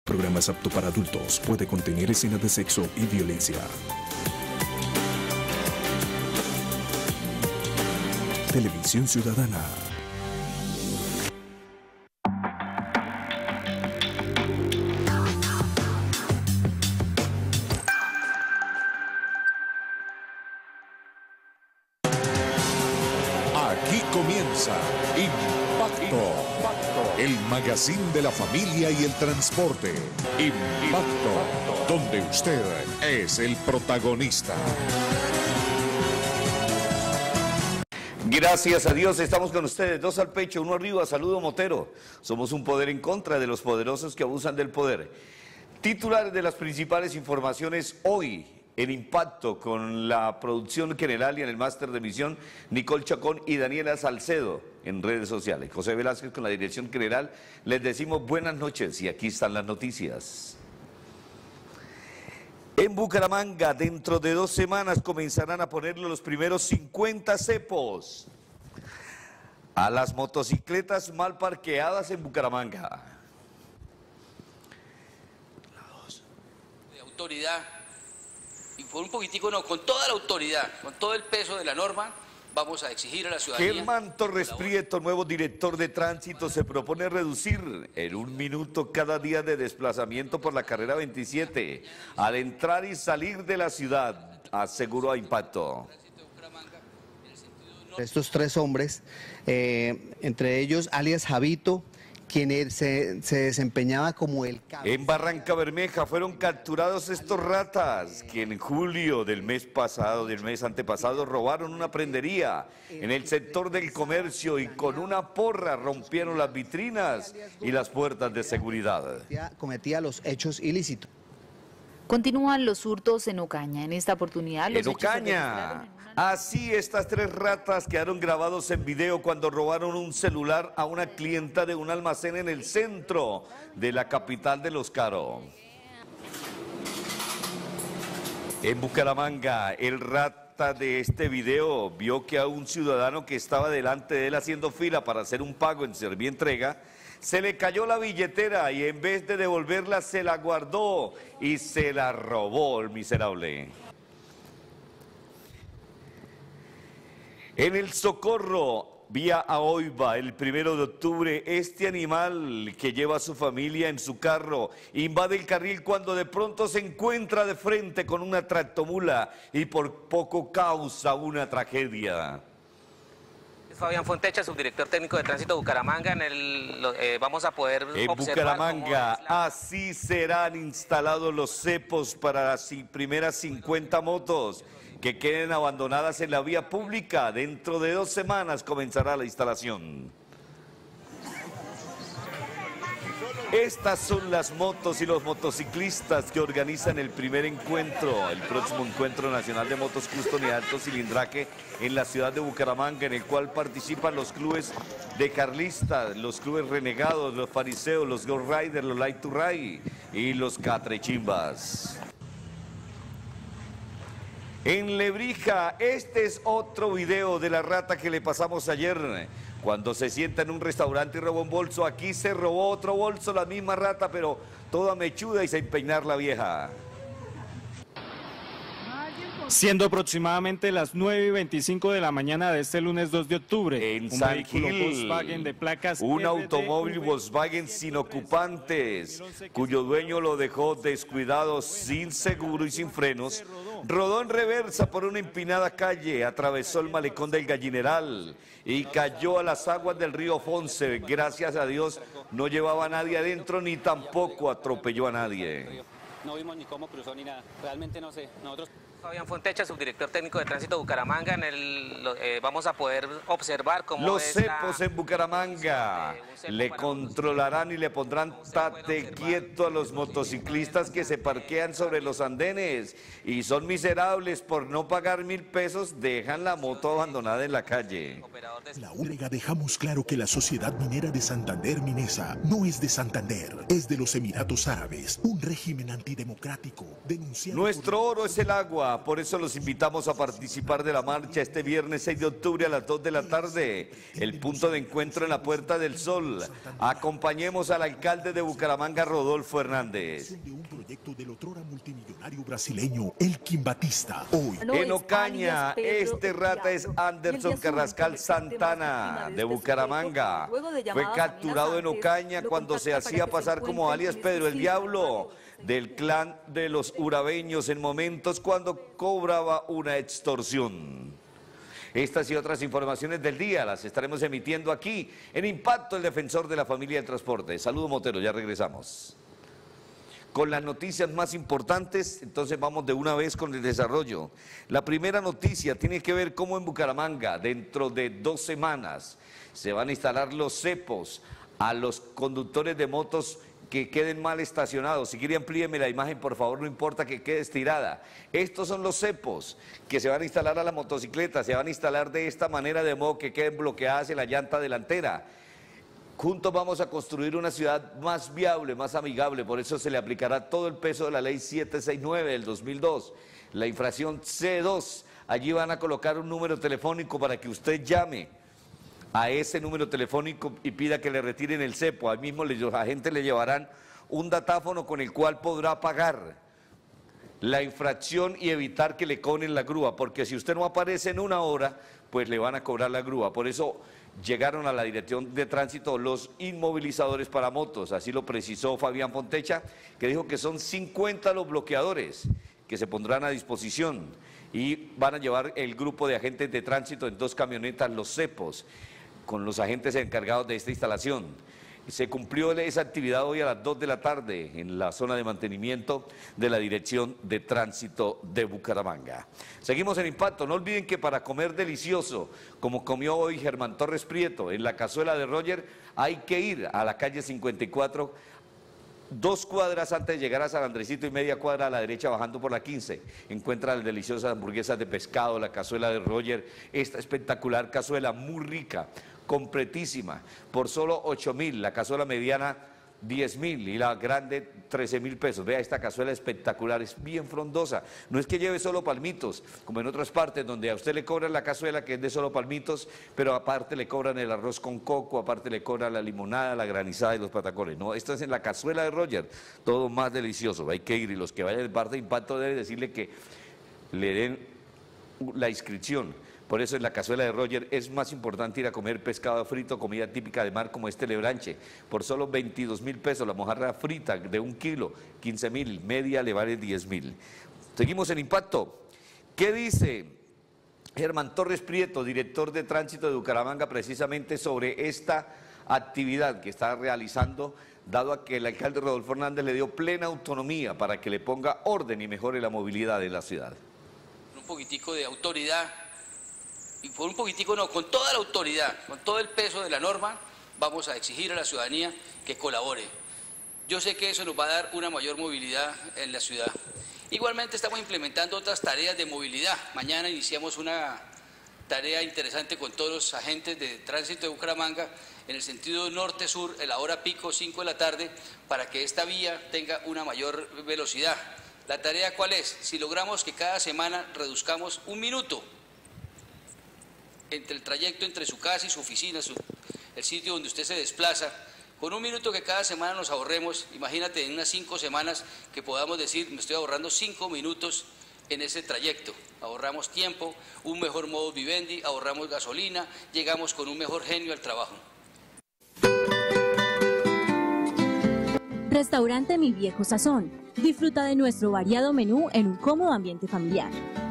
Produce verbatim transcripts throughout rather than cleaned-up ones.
Programas apto para adultos, puede contener escenas de sexo y violencia. Televisión Ciudadana. Aquí comienza Impacto, el magazine de la familia y el transporte. Impacto, donde usted es el protagonista. Gracias a Dios, estamos con ustedes, dos al pecho, uno arriba, saludo Motero. Somos un poder en contra de los poderosos que abusan del poder. Titulares de las principales informaciones hoy en Impacto, con la producción general y en el máster de emisión, Nicole Chacón y Daniela Salcedo en redes sociales. José Velázquez con la dirección general, les decimos buenas noches y aquí están las noticias. En Bucaramanga, dentro de dos semanas comenzarán a ponerle los primeros cincuenta cepos a las motocicletas mal parqueadas en Bucaramanga. De autoridad, y por un poquitico no, con toda la autoridad, con todo el peso de la norma, vamos a exigir a la ciudadanía. Germán Torres Prieto, nuevo director de tránsito, se propone reducir en un minuto cada día de desplazamiento por la carrera veintisiete al entrar y salir de la ciudad, aseguró a Impacto. Estos tres hombres, eh, entre ellos alias Javito, quien se, se desempeñaba como el cabeza. En Barranca Bermeja fueron capturados estos ratas que en julio del mes pasado, del mes antepasado, robaron una prendería en el sector del comercio y con una porra rompieron las vitrinas y las puertas de seguridad. Cometía los hechos ilícitos. Continúan los hurtos en Ocaña. En esta oportunidad los en Ocaña. Así estas tres ratas quedaron grabados en video cuando robaron un celular a una clienta de un almacén en el centro de la capital de Los Caro. En Bucaramanga, el rata de este video vio que a un ciudadano que estaba delante de él haciendo fila para hacer un pago en Servientrega, se le cayó la billetera y en vez de devolverla se la guardó y se la robó el miserable. En el Socorro, vía a Oiva, el primero de octubre, este animal que lleva a su familia en su carro invade el carril cuando de pronto se encuentra de frente con una tractomula y por poco causa una tragedia. Fabián Fontecha, subdirector técnico de tránsito de Bucaramanga. En el, eh, vamos a poder en observar Bucaramanga, la... así serán instalados los cepos para las primeras cincuenta motos que queden abandonadas en la vía pública. Dentro de dos semanas comenzará la instalación. Estas son las motos y los motociclistas que organizan el primer encuentro, el próximo encuentro nacional de motos custom y alto cilindraje en la ciudad de Bucaramanga, en el cual participan los clubes de carlistas, los clubes renegados, los fariseos, los Ghost Riders, los Light to Ride y los Catrechimbas. En Lebrija, este es otro video de la rata que le pasamos ayer. Cuando se sienta en un restaurante y roba un bolso, aquí se robó otro bolso, la misma rata, pero toda mechuda y sin peinar la vieja. Siendo aproximadamente las nueve y veinticinco de la mañana de este lunes dos de octubre, en un San vehículo Gil, Volkswagen de placas un R D automóvil Volkswagen sin ocupantes, cuyo dueño lo dejó descuidado, sin seguro y sin frenos, rodó en reversa por una empinada calle, atravesó el malecón del Gallineral y cayó a las aguas del río Fonce. Gracias a Dios no llevaba a nadie adentro ni tampoco atropelló a nadie. No vimos ni cómo cruzó ni nada, realmente no sé. Nosotros... Fabián Fontecha, subdirector técnico de tránsito de Bucaramanga. En el, eh, vamos a poder observar cómo los es cepos la... en Bucaramanga le controlarán y le pondrán tate quieto a los motociclistas que se parquean sobre los andenes y son miserables por no pagar mil pesos, dejan la moto abandonada en la calle. La Úrega dejamos claro que la Sociedad Minera de Santander Minesa no es de Santander, es de los Emiratos Árabes, un régimen antidemocrático denunciado. Nuestro oro es el agua. Colombia. Por eso los invitamos a participar de la marcha este viernes seis de octubre a las dos de la tarde. El punto de encuentro en la Puerta del Sol. Acompañemos al alcalde de Bucaramanga, Rodolfo Hernández. De un proyecto del otrora multimillonario brasileño, Elkin Batista. Hoy. En Ocaña, este rata es Anderson Carrascal Santana, de Bucaramanga. Fue capturado en Ocaña cuando se hacía pasar como alias Pedro el Diablo, del clan de los urabeños, en momentos cuando cobraba una extorsión. Estas y otras informaciones del día las estaremos emitiendo aquí en Impacto, el defensor de la familia del transporte. Saludos, Motero, ya regresamos. Con las noticias más importantes, entonces vamos de una vez con el desarrollo. La primera noticia tiene que ver cómo en Bucaramanga, dentro de dos semanas, se van a instalar los cepos a los conductores de motos que queden mal estacionados. Si quiere amplíeme la imagen, por favor, no importa que quede estirada. Estos son los cepos que se van a instalar a la motocicleta, se van a instalar de esta manera de modo que queden bloqueadas en la llanta delantera. Juntos vamos a construir una ciudad más viable, más amigable, por eso se le aplicará todo el peso de la ley setecientos sesenta y nueve del dos mil dos, la infracción C dos. Allí van a colocar un número telefónico para que usted llame a ese número telefónico y pida que le retiren el cepo. Ahí mismo los agentes le llevarán un datáfono con el cual podrá pagar la infracción y evitar que le cobren la grúa, porque si usted no aparece en una hora, pues le van a cobrar la grúa. Por eso llegaron a la Dirección de Tránsito los inmovilizadores para motos, así lo precisó Fabián Fontecha, que dijo que son cincuenta los bloqueadores que se pondrán a disposición y van a llevar el grupo de agentes de tránsito en dos camionetas, los cepos, con los agentes encargados de esta instalación. Se cumplió esa actividad hoy a las dos de la tarde en la zona de mantenimiento de la Dirección de Tránsito de Bucaramanga. Seguimos en Impacto. No olviden que para comer delicioso, como comió hoy Germán Torres Prieto en la cazuela de Roger, hay que ir a la calle cincuenta y cuatro, dos cuadras antes de llegar a San Andresito y media cuadra a la derecha bajando por la quince. Encuentra las deliciosas hamburguesas de pescado, la cazuela de Roger, esta espectacular cazuela muy rica, completísima, por solo ocho mil, la cazuela mediana diez mil y la grande trece mil pesos. Vea esta cazuela espectacular, es bien frondosa, no es que lleve solo palmitos, como en otras partes donde a usted le cobran la cazuela que es de solo palmitos, pero aparte le cobran el arroz con coco, aparte le cobran la limonada, la granizada y los patacones. No, esto es en la cazuela de Roger, todo más delicioso, hay que ir, y los que vayan de parte de Impacto deben decirle que le den la inscripción. Por eso en la cazuela de Roger es más importante ir a comer pescado frito, comida típica de mar como este lebranche. Por solo veintidós mil pesos, la mojarra frita de un kilo, quince mil, media le vale diez mil. Seguimos en Impacto. ¿Qué dice Germán Torres Prieto, director de Tránsito de Bucaramanga, precisamente sobre esta actividad que está realizando, dado a que el alcalde Rodolfo Hernández le dio plena autonomía para que le ponga orden y mejore la movilidad de la ciudad? Un poquitico de autoridad. Y por un poquitico no, con toda la autoridad, con todo el peso de la norma, vamos a exigir a la ciudadanía que colabore. Yo sé que eso nos va a dar una mayor movilidad en la ciudad. Igualmente estamos implementando otras tareas de movilidad. Mañana iniciamos una tarea interesante con todos los agentes de tránsito de Bucaramanga en el sentido norte-sur, en la hora pico, cinco de la tarde, para que esta vía tenga una mayor velocidad. ¿La tarea cuál es? Si logramos que cada semana reduzcamos un minuto entre el trayecto entre su casa y su oficina, su, el sitio donde usted se desplaza, con un minuto que cada semana nos ahorremos, imagínate en unas cinco semanas que podamos decir, me estoy ahorrando cinco minutos en ese trayecto, ahorramos tiempo, un mejor modus vivendi, ahorramos gasolina, llegamos con un mejor genio al trabajo. Restaurante Mi Viejo Sazón, disfruta de nuestro variado menú en un cómodo ambiente familiar.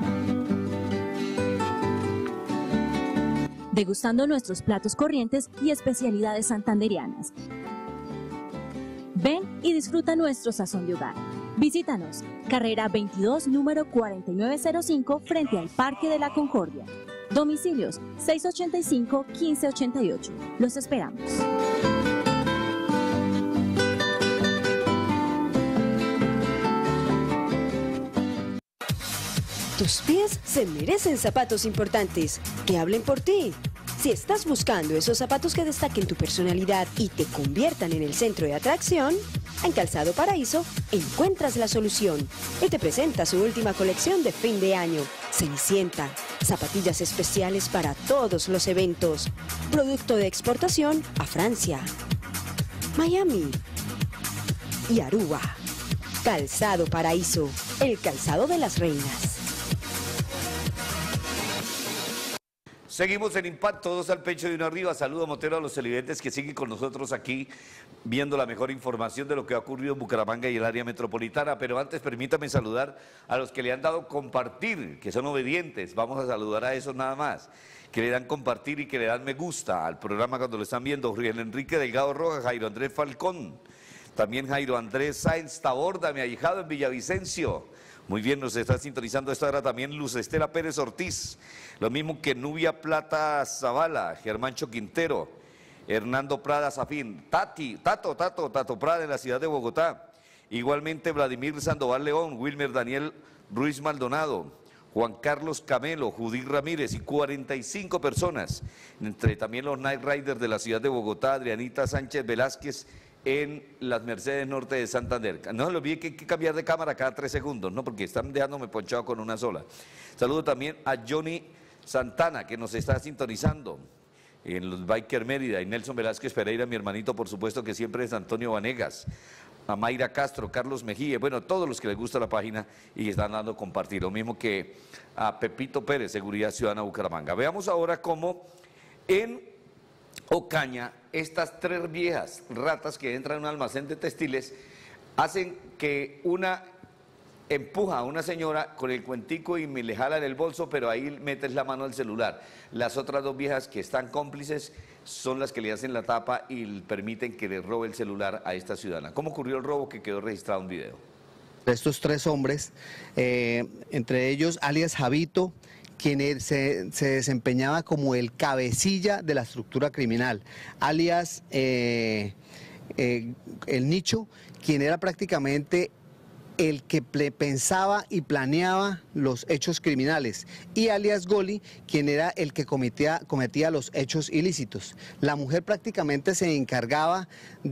Degustando nuestros platos corrientes y especialidades santandereanas. Ven y disfruta nuestro sazón de hogar. Visítanos, carrera veintidós, número cuarenta y nueve cero cinco, frente al Parque de la Concordia. Domicilios seiscientos ochenta y cinco, quince ochenta y ocho. Los esperamos. Tus pies se merecen zapatos importantes, que hablen por ti. Si estás buscando esos zapatos que destaquen tu personalidad y te conviertan en el centro de atracción, En Calzado Paraíso encuentras la solución y te presenta su última colección de fin de año. Cenicienta, zapatillas especiales para todos los eventos. Producto de exportación a Francia, Miami y Aruba. Calzado Paraíso, el calzado de las reinas. Seguimos en Impacto, dos al pecho y uno arriba. Saludo Motero a los televidentes que siguen con nosotros aquí viendo la mejor información de lo que ha ocurrido en Bucaramanga y el área metropolitana. Pero antes permítame saludar a los que le han dado compartir, que son obedientes. Vamos a saludar a esos nada más, que le dan compartir y que le dan me gusta al programa cuando lo están viendo. Julián Enrique Delgado Rojas, Jairo Andrés Falcón, también Jairo Andrés Sáenz Taborda, mi ahijado en Villavicencio. Muy bien, nos está sintonizando esta hora también Luz Estela Pérez Ortiz, lo mismo que Nubia Plata Zavala, Germancho Quintero, Hernando Prada Zafín, Tati, Tato, Tato, Tato Prada en la ciudad de Bogotá, igualmente Vladimir Sandoval León, Wilmer Daniel Ruiz Maldonado, Juan Carlos Camelo, Judith Ramírez y cuarenta y cinco personas, entre también los Night Riders de la ciudad de Bogotá, Adrianita Sánchez Velázquez, en las Mercedes Norte de Santander. No se le olvide que hay que cambiar de cámara cada tres segundos, ¿no? Porque están dejándome ponchado con una sola. Saludo también a Johnny Santana, que nos está sintonizando en los Biker Mérida, y Nelson Velázquez Pereira, mi hermanito, por supuesto, que siempre es Antonio Vanegas, a Mayra Castro, Carlos Mejía, bueno, todos los que les gusta la página y están dando compartir, lo mismo que a Pepito Pérez, Seguridad Ciudadana Bucaramanga. Veamos ahora cómo en Ocaña, estas tres viejas ratas que entran en un almacén de textiles hacen que una empuja a una señora con el cuentico y me le jala en el bolso, pero ahí metes la mano al celular. Las otras dos viejas que están cómplices son las que le hacen la tapa y permiten que le robe el celular a esta ciudadana. ¿Cómo ocurrió el robo que quedó registrado en video? Estos tres hombres, eh, entre ellos alias Javito, quien se, se desempeñaba como el cabecilla de la estructura criminal, alias eh, eh, el Nicho, quien era prácticamente el que pensaba y planeaba los hechos criminales, y alias Goli, quien era el que cometía, cometía los hechos ilícitos. La mujer prácticamente se encargaba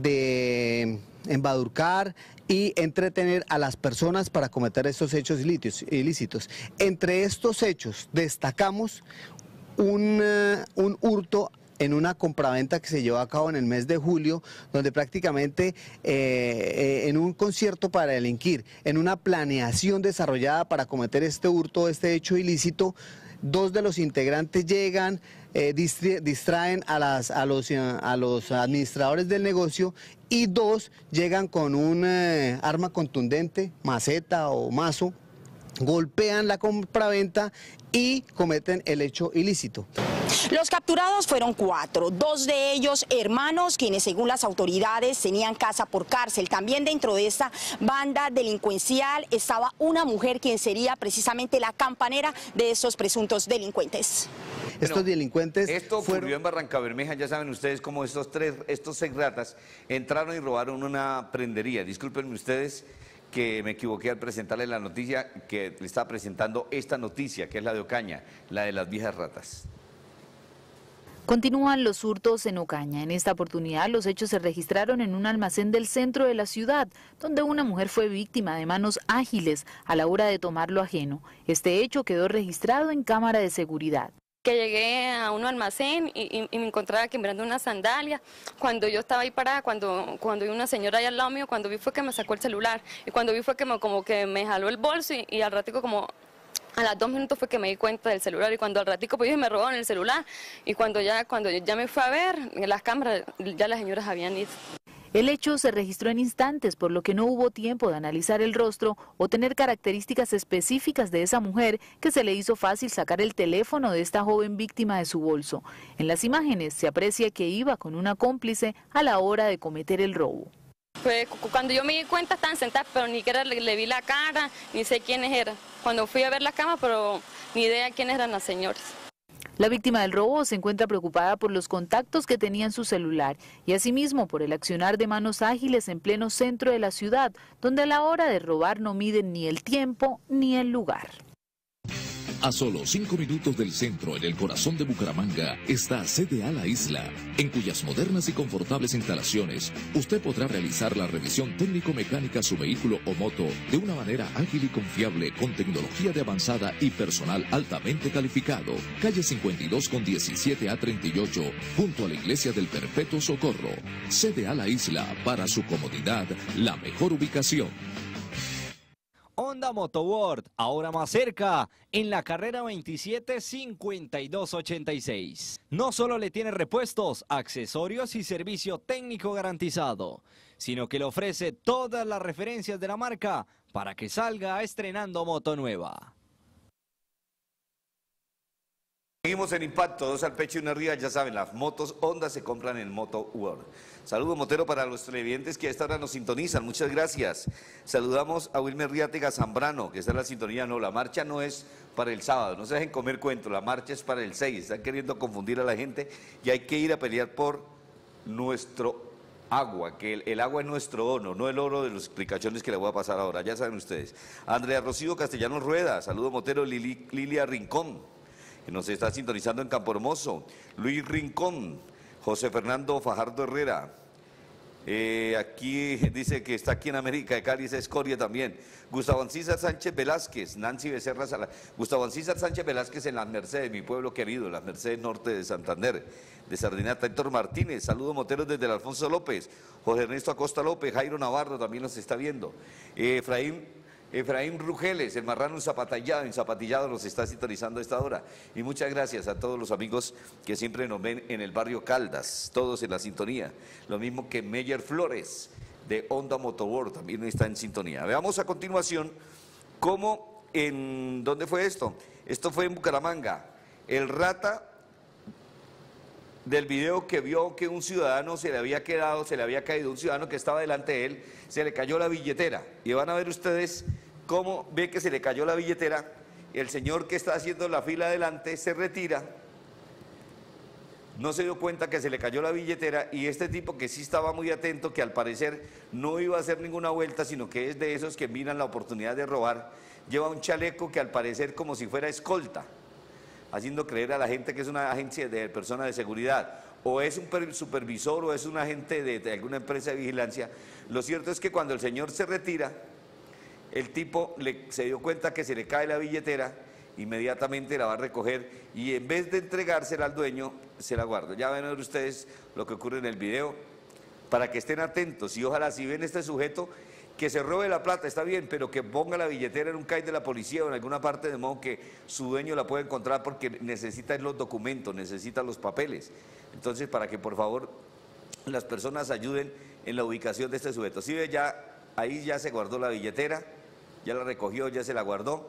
de embadurcar y entretener a las personas para cometer estos hechos ilícitos. Entre estos hechos destacamos un, uh, un hurto en una compraventa que se llevó a cabo en el mes de julio, donde prácticamente eh, eh, en un concierto para delinquir, en una planeación desarrollada para cometer este hurto, este hecho ilícito, dos de los integrantes llegan, eh, distraen a, las, a, los, a los administradores del negocio, y dos llegan con un eh, arma contundente, maceta o mazo, golpean la compraventa y cometen el hecho ilícito. Los capturados fueron cuatro, dos de ellos hermanos, quienes según las autoridades tenían casa por cárcel. También dentro de esta banda delincuencial estaba una mujer quien sería precisamente la campanera de estos presuntos delincuentes. Estos bueno, delincuentes Esto ocurrió fueron... en Barrancabermeja, ya saben ustedes cómo estos tres, estos seis ratas entraron y robaron una prendería. Discúlpenme ustedes que me equivoqué al presentarles la noticia, que le estaba presentando esta noticia, que es la de Ocaña, la de las viejas ratas. Continúan los hurtos en Ocaña. En esta oportunidad los hechos se registraron en un almacén del centro de la ciudad, donde una mujer fue víctima de manos ágiles a la hora de tomar lo ajeno. Este hecho quedó registrado en cámara de seguridad. Que llegué a un almacén y, y, y me encontraba quebrando una sandalia. Cuando yo estaba ahí parada, cuando, cuando vi una señora ahí al lado mío, cuando vi fue que me sacó el celular, y cuando vi fue que me, como que me jaló el bolso, y, y al ratico como... A las dos minutos fue que me di cuenta del celular, y cuando al ratico pues me robaron el celular, y cuando ya, cuando ya me fue a ver en las cámaras, ya las señoras habían ido. El hecho se registró en instantes, por lo que no hubo tiempo de analizar el rostro o tener características específicas de esa mujer, que se le hizo fácil sacar el teléfono de esta joven víctima de su bolso. En las imágenes se aprecia que iba con una cómplice a la hora de cometer el robo. Pues cuando yo me di cuenta estaban sentadas, pero ni siquiera le, le vi la cara, ni sé quiénes eran. Cuando fui a ver la cama, pero ni idea quiénes eran las señoras. La víctima del robo se encuentra preocupada por los contactos que tenía en su celular y asimismo por el accionar de manos ágiles en pleno centro de la ciudad, donde a la hora de robar no miden ni el tiempo ni el lugar. A solo cinco minutos del centro, en el corazón de Bucaramanga, está C D A La Isla, en cuyas modernas y confortables instalaciones usted podrá realizar la revisión técnico-mecánica a su vehículo o moto de una manera ágil y confiable, con tecnología de avanzada y personal altamente calificado. Calle cincuenta y dos con diecisiete A treinta y ocho, junto a la Iglesia del Perpetuo Socorro. C D A La Isla, para su comodidad, la mejor ubicación. Honda Motoworld, ahora más cerca, en la carrera veintisiete cincuenta y dos ochenta y seis. No solo le tiene repuestos, accesorios y servicio técnico garantizado, sino que le ofrece todas las referencias de la marca para que salga estrenando moto nueva. Seguimos en Impacto, dos al pecho y una arriba, ya saben, las motos Honda se compran en Moto World. Saludo Motero para los televidentes que a esta hora nos sintonizan, muchas gracias. Saludamos a Wilmer Riátega Zambrano, que está en la sintonía. No, la marcha no es para el sábado, no se dejen comer cuento, la marcha es para el seis, están queriendo confundir a la gente y hay que ir a pelear por nuestro agua, que el, el agua es nuestro oro, no el oro de las explicaciones que le voy a pasar ahora, ya saben ustedes. Andrea Rocío Castellanos Rueda, saludo Motero. Lili, Lilia Rincón, que nos está sintonizando en Campo Hermoso. Luis Rincón, José Fernando Fajardo Herrera, eh, aquí dice que está aquí en América de Cali, es Escoria también. Gustavo Ancísar Sánchez Velázquez, Nancy Becerra Sala. Gustavo Ancísar Sánchez Velázquez en Las Mercedes, mi pueblo querido, Las Mercedes Norte de Santander, de Sardinata. Héctor Martínez, saludo Moteros desde el Alfonso López. José Ernesto Acosta López, Jairo Navarro también nos está viendo. Eh, Efraín Efraín Rugeles, el marrano zapatillado, en zapatillado nos está sintonizando a esta hora. Y muchas gracias a todos los amigos que siempre nos ven en el barrio Caldas, todos en la sintonía. Lo mismo que Meyer Flores, de Honda Motoworld, también está en sintonía. Veamos a continuación cómo, en ¿dónde fue esto? Esto fue en Bucaramanga. El rata del video que vio que un ciudadano se le había quedado, se le había caído, un ciudadano que estaba delante de él, se le cayó la billetera. Y van a ver ustedes cómo ve que se le cayó la billetera, el señor que está haciendo la fila adelante se retira, no se dio cuenta que se le cayó la billetera y este tipo que sí estaba muy atento, que al parecer no iba a hacer ninguna vuelta, sino que es de esos que miran la oportunidad de robar, lleva un chaleco que al parecer como si fuera escolta, haciendo creer a la gente que es una agencia de persona de seguridad, o es un supervisor o es un agente de, de alguna empresa de vigilancia. Lo cierto es que cuando el señor se retira, el tipo le, se dio cuenta que se le cae la billetera, inmediatamente la va a recoger y en vez de entregársela al dueño, se la guarda. Ya van a ver ustedes lo que ocurre en el video, para que estén atentos y ojalá si ven este sujeto, que se robe la plata, está bien, pero que ponga la billetera en un C A I de la policía o en alguna parte, de modo que su dueño la pueda encontrar, porque necesita los documentos, necesita los papeles. Entonces, para que por favor las personas ayuden en la ubicación de este sujeto. Si ve, ya, ahí ya se guardó la billetera, ya la recogió, ya se la guardó,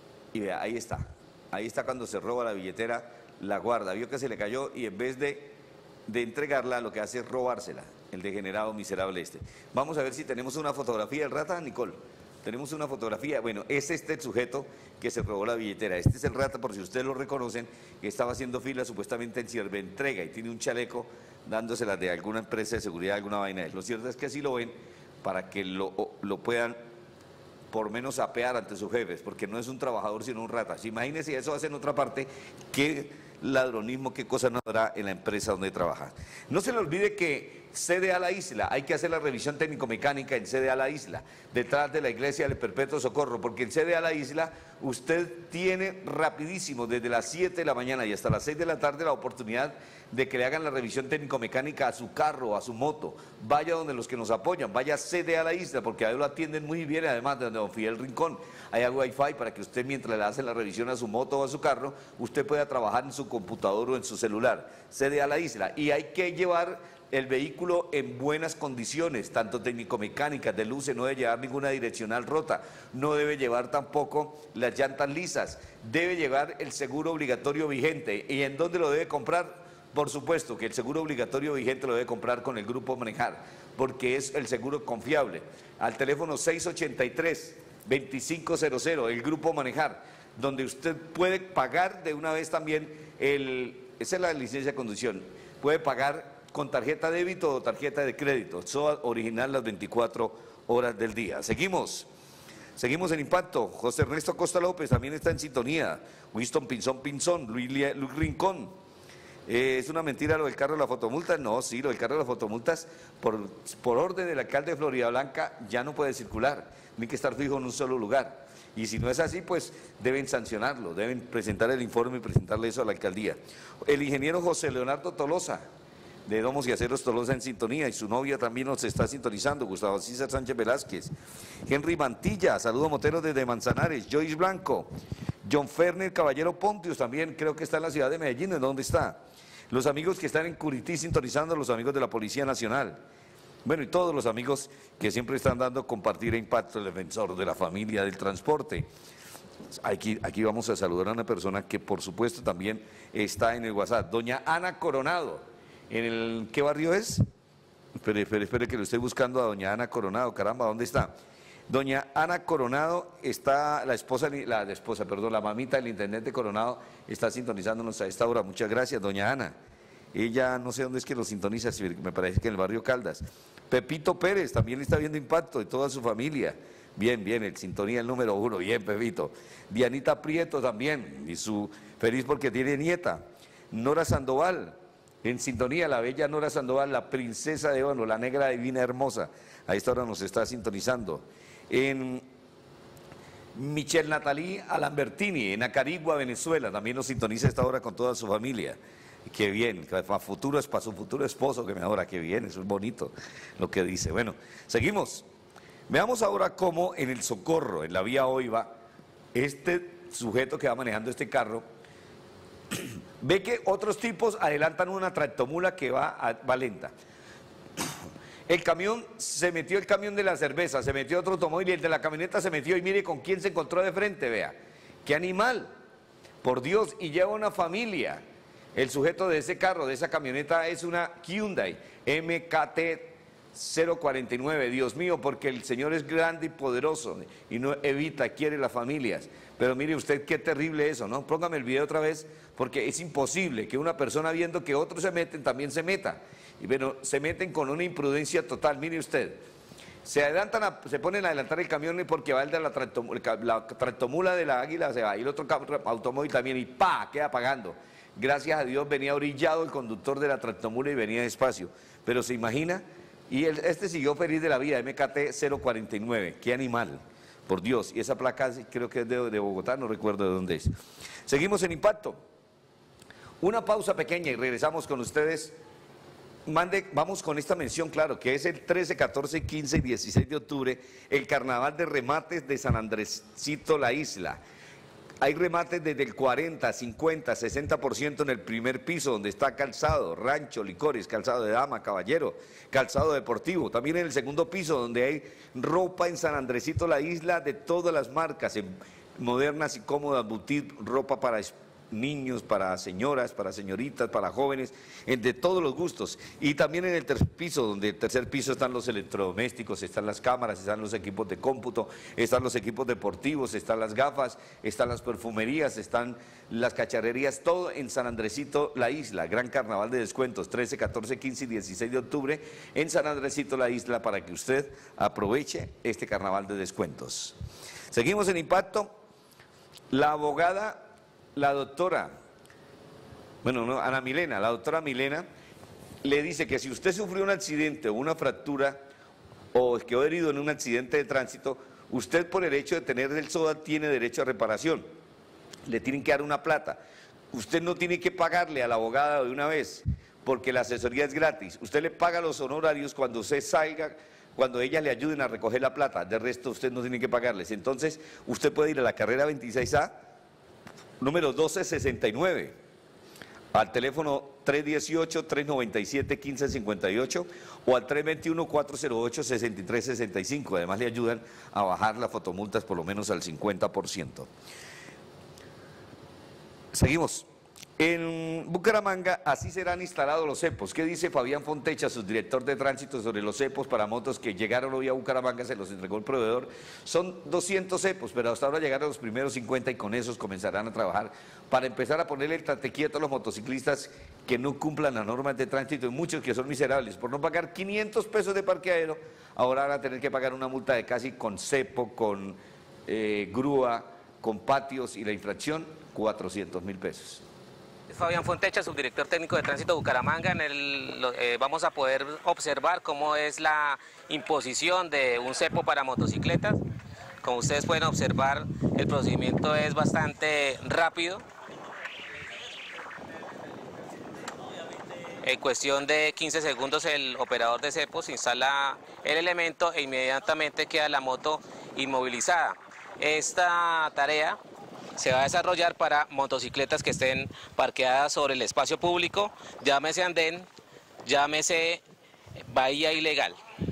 y vea, ahí está, ahí está cuando se roba la billetera, la guarda, vio que se le cayó y en vez de, de entregarla, lo que hace es robársela. El degenerado miserable este. Vamos a ver si tenemos una fotografía del rata, Nicole. Tenemos una fotografía. Bueno, es este el sujeto que se robó la billetera. Este es el rata, por si ustedes lo reconocen, que estaba haciendo fila supuestamente en Sierventrega y tiene un chaleco dándosela de alguna empresa de seguridad, alguna vaina. Lo cierto es que así lo ven para que lo, lo puedan por menos apear ante sus jefes, porque no es un trabajador sino un rata. Si imagínense, eso hace en otra parte, qué ladronismo, qué cosa no habrá en la empresa donde trabaja. No se le olvide que C D A La Isla, hay que hacer la revisión técnico-mecánica en C D A La Isla, detrás de la Iglesia del Perpetuo Socorro, porque en C D A La Isla usted tiene rapidísimo, desde las siete de la mañana y hasta las seis de la tarde, la oportunidad de que le hagan la revisión técnico-mecánica a su carro, a su moto. Vaya donde los que nos apoyan, vaya a C D A La Isla, porque ahí lo atienden muy bien, además de don Fidel Rincón. Hay wifi para que usted, mientras le hace la revisión a su moto o a su carro, usted pueda trabajar en su computador o en su celular. C D A La Isla. Y hay que llevar el vehículo en buenas condiciones, tanto técnico-mecánicas, de luces, no debe llevar ninguna direccional rota, no debe llevar tampoco las llantas lisas, debe llevar el seguro obligatorio vigente. ¿Y en dónde lo debe comprar? Por supuesto que el seguro obligatorio vigente lo debe comprar con el Grupo Manejar, porque es el seguro confiable. Al teléfono seis ochenta y tres, veinticinco cero cero, el Grupo Manejar, donde usted puede pagar de una vez también, el, esa es la licencia de conducción, puede pagar con tarjeta de débito o tarjeta de crédito, eso original las veinticuatro horas del día. Seguimos. Seguimos en Impacto. José Ernesto Costa López también está en sintonía. Winston Pinzón Pinzón, Luis, Luis Rincón. Eh, ¿Es una mentira lo del carro de la fotomulta? No, sí, lo del carro de las fotomultas, por, por orden del alcalde de Florida Blanca, ya no puede circular, tiene que estar fijo en un solo lugar. Y si no es así, pues deben sancionarlo, deben presentar el informe y presentarle eso a la alcaldía. El ingeniero José Leonardo Tolosa, de Domos y Aceros Tolosa, en sintonía, y su novia también nos está sintonizando, Gustavo César Sánchez Velázquez. Henry Mantilla, saludo Motero desde Manzanares. Joyce Blanco, John Ferner Caballero Pontius, también creo que está en la ciudad de Medellín. ¿En dónde está? Los amigos que están en Curití sintonizando, los amigos de la Policía Nacional. Bueno, y todos los amigos que siempre están dando compartir e Impacto, el defensor de la familia del transporte. Aquí, aquí vamos a saludar a una persona que por supuesto también está en el WhatsApp, doña Ana Coronado. ¿En el qué barrio es? Espere, espere, espere que lo estoy buscando a doña Ana Coronado, caramba, ¿dónde está? Doña Ana Coronado está, la esposa, la esposa, perdón, la mamita del intendente Coronado está sintonizándonos a esta hora. Muchas gracias, doña Ana. Ella no sé dónde es que lo sintoniza, me parece que en el barrio Caldas. Pepito Pérez también está viendo Impacto, y toda su familia. Bien, bien, el sintonía el número uno, bien, Pepito. Dianita Prieto también, y su feliz porque tiene nieta. Nora Sandoval, en sintonía, la bella Nora Sandoval, la princesa de oro, la negra divina hermosa. A esta hora nos está sintonizando. En Michelle Natalí Alambertini, en Acarigua, Venezuela, también nos sintoniza a esta hora con toda su familia. Qué bien, para, futuro, para su futuro esposo que me adora, qué bien, eso es bonito lo que dice. Bueno, seguimos. Veamos ahora cómo en el Socorro, en la vía Oiva, este sujeto que va manejando este carro, ve que otros tipos adelantan una tractomula que va, a, va lenta. El camión, se metió el camión de la cerveza, se metió otro automóvil y el de la camioneta se metió y mire con quién se encontró de frente, vea. ¡Qué animal! Por Dios, y lleva una familia. El sujeto de ese carro, de esa camioneta, es una Hyundai M K T cero cuarenta y nueve. Dios mío, porque el Señor es grande y poderoso y no evita, quiere las familias. Pero mire usted qué terrible eso, ¿no? Póngame el video otra vez, porque es imposible que una persona viendo que otros se meten, también se meta. Y bueno, se meten con una imprudencia total, mire usted. Se adelantan, a, se ponen a adelantar el camión porque va el de la tractomula, la tractomula de la Águila, se va, y el otro automóvil también, y ¡pa!, queda pagando. Gracias a Dios venía orillado el conductor de la tractomula y venía despacio. Pero se imagina, y el, este siguió feliz de la vida, M K T cero cuarenta y nueve, qué animal, por Dios. Y esa placa creo que es de, de Bogotá, no recuerdo de dónde es. Seguimos en Impacto. Una pausa pequeña y regresamos con ustedes. Mande, vamos con esta mención, claro, que es el trece, catorce, quince y dieciséis de octubre, el Carnaval de Remates de San Andresito La Isla. Hay remates desde el cuarenta, cincuenta, sesenta por ciento en el primer piso, donde está calzado, rancho, licores, calzado de dama, caballero, calzado deportivo. También en el segundo piso, donde hay ropa en San Andresito La Isla de todas las marcas, en modernas y cómodas boutique, ropa para niños, para señoras, para señoritas, para jóvenes, de todos los gustos. Y también en el tercer piso, donde el tercer piso están los electrodomésticos, están las cámaras, están los equipos de cómputo, están los equipos deportivos, están las gafas, están las perfumerías, están las cacharrerías, todo en San Andresito La Isla. Gran carnaval de descuentos, trece, catorce, quince y dieciséis de octubre en San Andresito La Isla, para que usted aproveche este carnaval de descuentos. Seguimos en Impacto. La abogada, la doctora, bueno, no, Ana Milena, la doctora Milena, le dice que si usted sufrió un accidente o una fractura o quedó herido en un accidente de tránsito, usted por el hecho de tener el SODA tiene derecho a reparación. Le tienen que dar una plata. Usted no tiene que pagarle a la abogada de una vez, porque la asesoría es gratis. Usted le paga los honorarios cuando usted salga, cuando ellas le ayuden a recoger la plata. De resto usted no tiene que pagarles. Entonces usted puede ir a la carrera veintiséis A, número doce sesenta y nueve, al teléfono tres dieciocho, tres noventa y siete, quince cincuenta y ocho o al tres veintiuno, cuatrocientos ocho, sesenta y tres sesenta y cinco. Además le ayudan a bajar las fotomultas por lo menos al cincuenta por ciento. Seguimos. En Bucaramanga así serán instalados los cepos. ¿Qué dice Fabián Fontecha, subdirector de tránsito, sobre los cepos para motos que llegaron hoy a Bucaramanga? Se los entregó el proveedor. Son doscientos cepos, pero hasta ahora llegaron los primeros cincuenta y con esos comenzarán a trabajar para empezar a ponerle el tate quieto a los motociclistas que no cumplan las normas de tránsito, y muchos que son miserables. Por no pagar quinientos pesos de parqueadero, ahora van a tener que pagar una multa de casi con cepo, con eh, grúa con patios y la infracción, cuatrocientos mil pesos. Fabián Fontecha, subdirector técnico de tránsito de Bucaramanga. En el, eh, vamos a poder observar cómo es la imposición de un cepo para motocicletas. Como ustedes pueden observar, el procedimiento es bastante rápido. En cuestión de quince segundos el operador de cepos instala el elemento e inmediatamente queda la moto inmovilizada. Esta tarea se va a desarrollar para motocicletas que estén parqueadas sobre el espacio público, llámese andén, llámese bahía ilegal.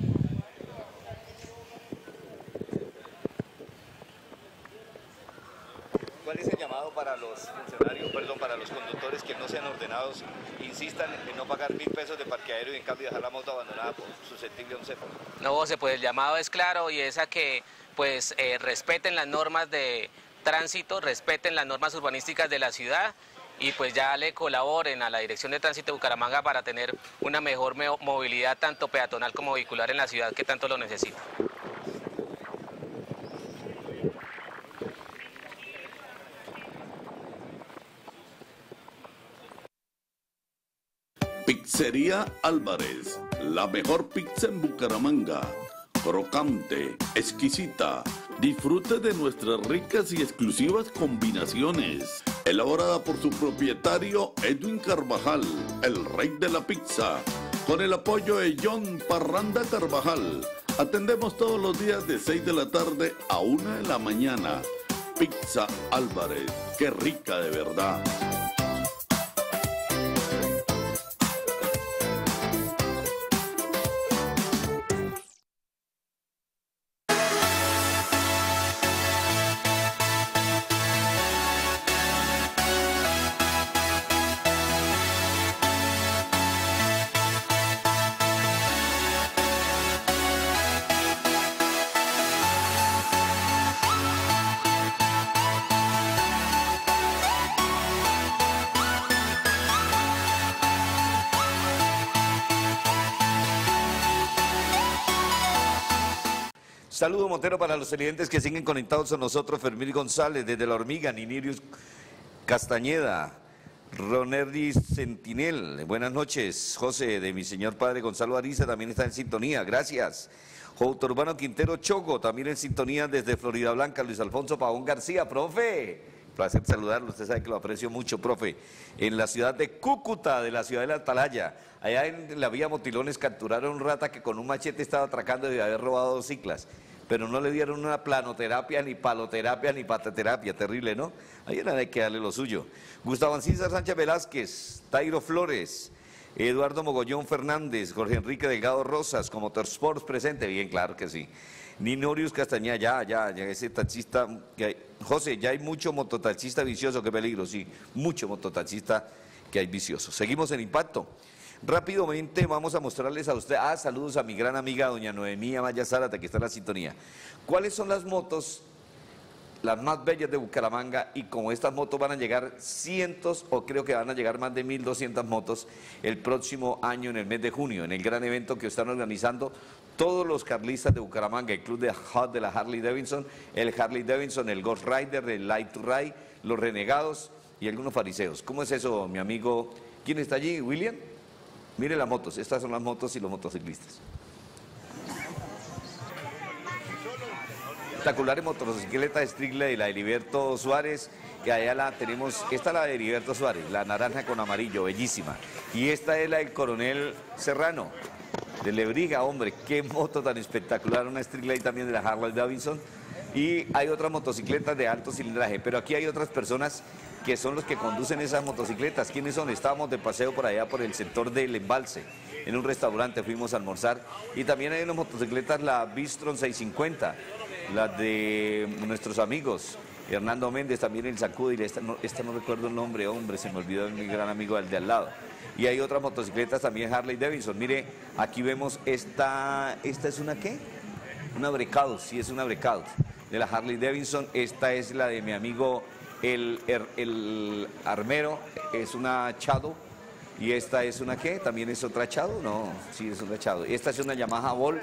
¿Cuál es el llamado para los funcionarios, perdón, para los conductores que no sean ordenados, insistan en no pagar mil pesos de parqueadero y en cambio dejar la moto abandonada por susceptible a un cepo? No, José, pues el llamado es claro y es a que pues eh, respeten las normas de tránsito, respeten las normas urbanísticas de la ciudad y pues ya le colaboren a la Dirección de Tránsito de Bucaramanga para tener una mejor movilidad tanto peatonal como vehicular en la ciudad que tanto lo necesita. Pizzería Álvarez, la mejor pizza en Bucaramanga. Crocante, exquisita. Disfrute de nuestras ricas y exclusivas combinaciones. Elaborada por su propietario Edwin Carvajal, el rey de la pizza. Con el apoyo de John Parranda Carvajal. Atendemos todos los días de seis de la tarde a una de la mañana. Pizza Álvarez, qué rica de verdad. Saludo Montero para los televidentes que siguen conectados con nosotros. Fermín González desde La Hormiga, Ninirius Castañeda, Ronerdi Sentinel, buenas noches. José de mi señor padre Gonzalo Ariza también está en sintonía, gracias. Jouto Urbano Quintero Choco también en sintonía desde Florida Blanca. Luis Alfonso Pavón García, profe, placer saludarlo, usted sabe que lo aprecio mucho, profe. En la ciudad de Cúcuta, de la ciudad de la Atalaya, allá en la vía Motilones capturaron un rata que con un machete estaba atracando y haber robado dos ciclas. Pero no le dieron una planoterapia, ni paloterapia, ni pataterapia, terrible, ¿no? Ahí hay que darle lo suyo. Gustavo Ancísar Sánchez Velázquez, Tairo Flores, Eduardo Mogollón Fernández, Jorge Enrique Delgado Rosas, como Motorsports presente, bien, claro que sí. Ninorius Castañeda, ya, ya, ya, ese taxista, que hay, José, ya hay mucho mototaxista vicioso, qué peligro, sí, mucho mototaxista que hay vicioso. Seguimos en Impacto. Rápidamente vamos a mostrarles a usted, ah, saludos a mi gran amiga doña Noemí Amaya Zárate, que está en la sintonía. ¿Cuáles son las motos, las más bellas de Bucaramanga? Y como estas motos van a llegar cientos, o creo que van a llegar más de mil doscientas motos el próximo año en el mes de junio, en el gran evento que están organizando todos los carlistas de Bucaramanga, el club de Hot de la Harley Davidson, el Harley Davidson, el Ghost Rider, el Light to Ride, los Renegados y algunos fariseos. ¿Cómo es eso, mi amigo? ¿Quién está allí? ¿William? Mire las motos, estas son las motos y los motociclistas. Espectaculares motocicletas de Strickler y la de Heriberto Suárez, que allá la tenemos, esta es la de Heriberto Suárez, la naranja con amarillo, bellísima. Y esta es la del Coronel Serrano, de Lebriga, hombre, qué moto tan espectacular, una Strickler también de la Harley Davidson. Y hay otras motocicletas de alto cilindraje, pero aquí hay otras personas que son los que conducen esas motocicletas. ¿Quiénes son? Estábamos de paseo por allá, por el sector del Embalse, en un restaurante, fuimos a almorzar. Y también hay unas motocicletas, la Bistron seiscientos cincuenta, las de nuestros amigos, Hernando Méndez, también el Sacudir, esta no, esta no recuerdo el nombre, hombre, se me olvidó, mi gran amigo del de al lado. Y hay otras motocicletas también Harley Davidson. Mire, aquí vemos esta, ¿esta es una qué? Una Breakout, sí es una Breakout, de la Harley Davidson. Esta es la de mi amigo El, el, el Armero, es una Shadow. Y esta es una ¿qué? ¿También es otra Shadow? No, sí es una Shadow. Esta es una Yamaha Volt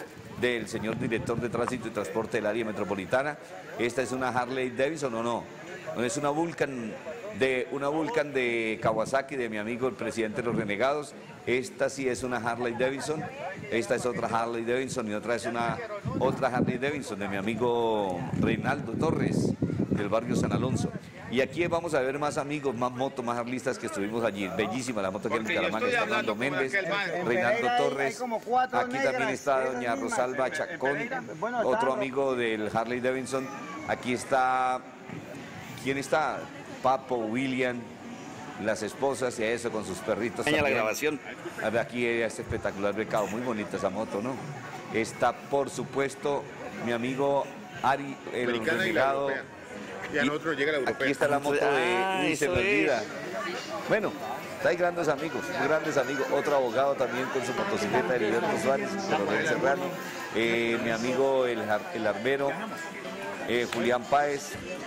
del señor director de Tránsito y Transporte del área metropolitana. Esta es una Harley Davidson, ¿o no? No, es una Vulcan de, una Vulcan de Kawasaki, de mi amigo el presidente de los Renegados. Esta sí es una Harley Davidson, esta es otra Harley Davidson y otra es una otra Harley Davidson de mi amigo Reinaldo Torres, del barrio San Alonso. Y aquí vamos a ver más amigos, más motos, más harlistas que estuvimos allí. Bellísima la moto que en Bucaramanga está Fernando Méndez, Reinaldo Torres. Aquí también está doña Rosalba Chacón, otro amigo del Harley Davidson. Aquí está, ¿quién está? Papo, William, las esposas y eso con sus perritos. La grabación. Aquí es espectacular becado, muy bonita esa moto, ¿no? Está, por supuesto, mi amigo Ari, el renegado. Y al otro llega la europea. Aquí está la moto de... Ah, uy, se me olvida. Bueno, hay grandes amigos, muy grandes amigos. Otro abogado también con su motocicleta, Heriberto Suárez, Coronel Serrano. Eh, mi amigo el, el armero, eh, Julián Páez.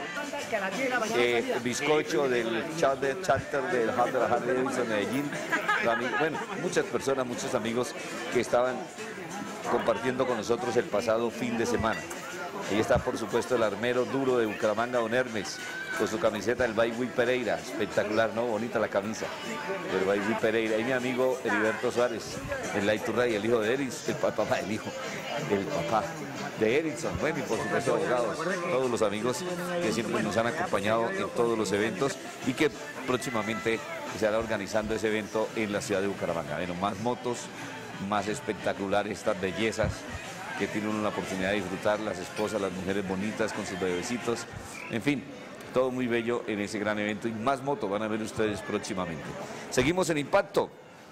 Eh, el bizcocho del charter, charter del Hub de la Harley Davidson Medellín. Bueno, muchas personas, muchos amigos que estaban compartiendo con nosotros el pasado fin de semana. Ahí está, por supuesto, el armero duro de Bucaramanga, don Hermes, con su camiseta del Bayway Pereira. Espectacular, ¿no? Bonita la camisa del Bayway Pereira. Y mi amigo Heriberto Suárez, el Laiturray, el hijo de Erickson, el papá, el hijo, el papá de Erickson. Bueno, y por supuesto, abogados, todos los amigos que siempre nos han acompañado en todos los eventos y que próximamente se hará organizando ese evento en la ciudad de Bucaramanga. Bueno, más motos, más espectaculares estas bellezas que tienen una oportunidad de disfrutar, las esposas, las mujeres bonitas con sus bebecitos, en fin, todo muy bello en ese gran evento y más motos van a ver ustedes próximamente. Seguimos en Impacto.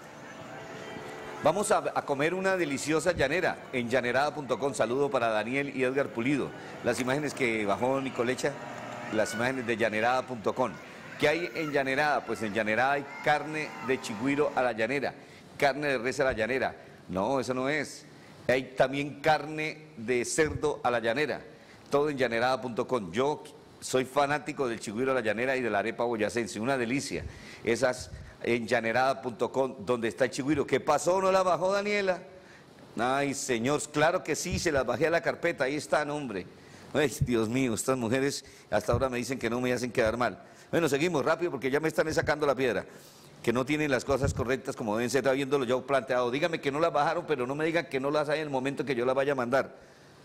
Vamos a, a comer una deliciosa llanera en llanerada punto com. Saludo para Daniel y Edgar Pulido. Las imágenes que bajó Nicolecha, las imágenes de llanerada punto com. ¿Qué hay en Llanerada? Pues en Llanerada hay carne de chigüiro a la llanera, carne de res a la llanera. No, eso no es. Hay también carne de cerdo a la llanera, todo en llanerada punto com. Yo soy fanático del chigüiro a la llanera y de la arepa boyacense, una delicia. Esas en llanerada punto com, donde está el chigüiro. ¿Qué pasó? ¿No la bajó Daniela? Ay, señor, claro que sí, se las bajé a la carpeta, ahí están, hombre. Ay, Dios mío, estas mujeres hasta ahora me dicen que no me hacen quedar mal. Bueno, seguimos rápido porque ya me están sacando la piedra, que no tienen las cosas correctas como deben ser, habiéndolo yo planteado. Dígame que no las bajaron, pero no me digan que no las hay en el momento que yo las vaya a mandar.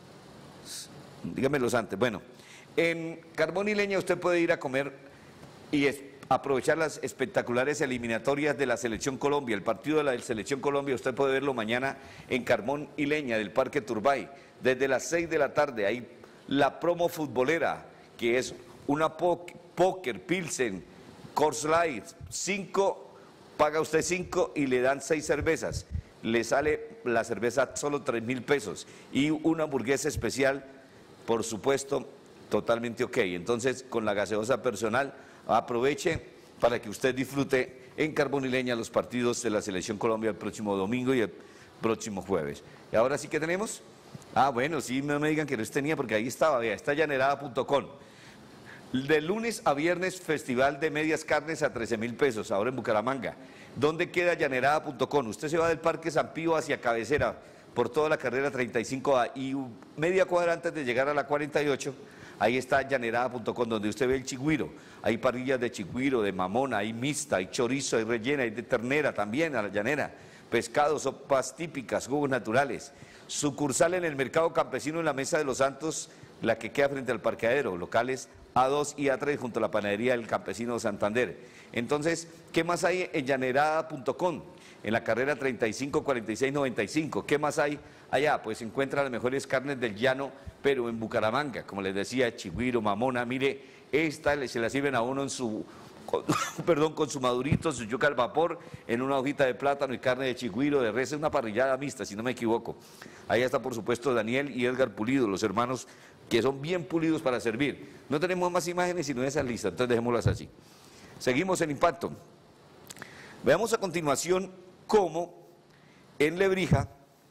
Dígamelos antes. Bueno, en Carbón y Leña usted puede ir a comer y es, aprovechar las espectaculares eliminatorias de la Selección Colombia. El partido de la Selección Colombia usted puede verlo mañana en Carbón y Leña del Parque Turbay. Desde las seis de la tarde hay la promo futbolera, que es una po póker, pilsen, Coors Light, cinco... Paga usted cinco y le dan seis cervezas. Le sale la cerveza solo tres mil pesos. Y una hamburguesa especial, por supuesto, totalmente ok. Entonces, con la gaseosa personal, aproveche para que usted disfrute en Carbón y Leña los partidos de la Selección Colombia el próximo domingo y el próximo jueves. ¿Y ahora sí que tenemos? Ah, bueno, sí, no me digan que no tenía porque ahí estaba, vea, está llanerada punto com. De lunes a viernes, Festival de Medias Carnes a trece mil pesos, ahora en Bucaramanga. ¿Dónde queda llanerada punto com? Usted se va del Parque San Pío hacia Cabecera, por toda la carrera treinta y cinco A, y media cuadra antes de llegar a la cuarenta y ocho, ahí está llanerada punto com, donde usted ve el chigüiro. Hay parrillas de chigüiro, de mamona, hay mixta, hay chorizo, hay rellena, hay de ternera también a la llanera. Pescado, sopas típicas, jugos naturales. Sucursal en el Mercado Campesino en la Mesa de los Santos, la que queda frente al parqueadero, locales A dos y A tres junto a la panadería del Campesino de Santander. Entonces, ¿qué más hay en llanerada punto com? En la carrera treinta y cinco cuarenta y seis noventa y cinco. ¿Qué más hay allá? Pues encuentra las mejores carnes del llano, pero en Bucaramanga, como les decía, chigüiro, mamona. Mire, esta se la sirven a uno en su, con, perdón, con su madurito, su yuca al vapor, en una hojita de plátano y carne de chigüiro, de res, es una parrillada mixta, si no me equivoco. Ahí está, por supuesto, Daniel y Edgar Pulido, los hermanos que son bien pulidos para servir. No tenemos más imágenes sino esas listas, entonces dejémoslas así. Seguimos en Impacto. Veamos a continuación cómo en Lebrija,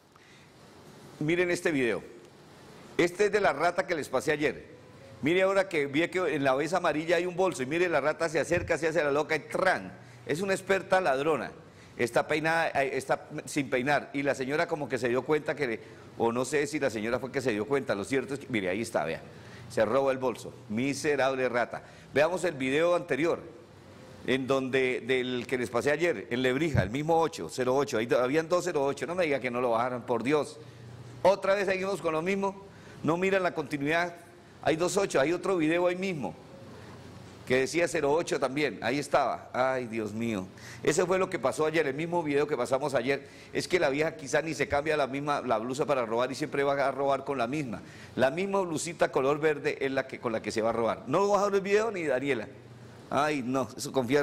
miren este video. Este es de la rata que les pasé ayer. Mire ahora que vi que en la vez amarilla hay un bolso y mire la rata se acerca, se hace la loca y ¡tran! Es una experta ladrona. está peinada, está sin peinar, y la señora como que se dio cuenta que, le, o no sé si la señora fue que se dio cuenta, lo cierto es que, mire, ahí está, vea, se roba el bolso, miserable rata. Veamos el video anterior, en donde, del que les pasé ayer, en Lebrija, el mismo ocho, cero ocho, ahí habían dos cero ocho, no me diga que no lo bajaron, por Dios. Otra vez seguimos con lo mismo, no miran la continuidad, hay dos ocho, hay otro video ahí mismo, que decía cero ocho también, ahí estaba, ay Dios mío, eso fue lo que pasó ayer, el mismo video que pasamos ayer, es que la vieja quizá ni se cambia la misma, la blusa para robar y siempre va a robar con la misma, la misma blusita color verde es la que, con la que se va a robar, no bajaron el video ni Daniela, ay no, eso confiar,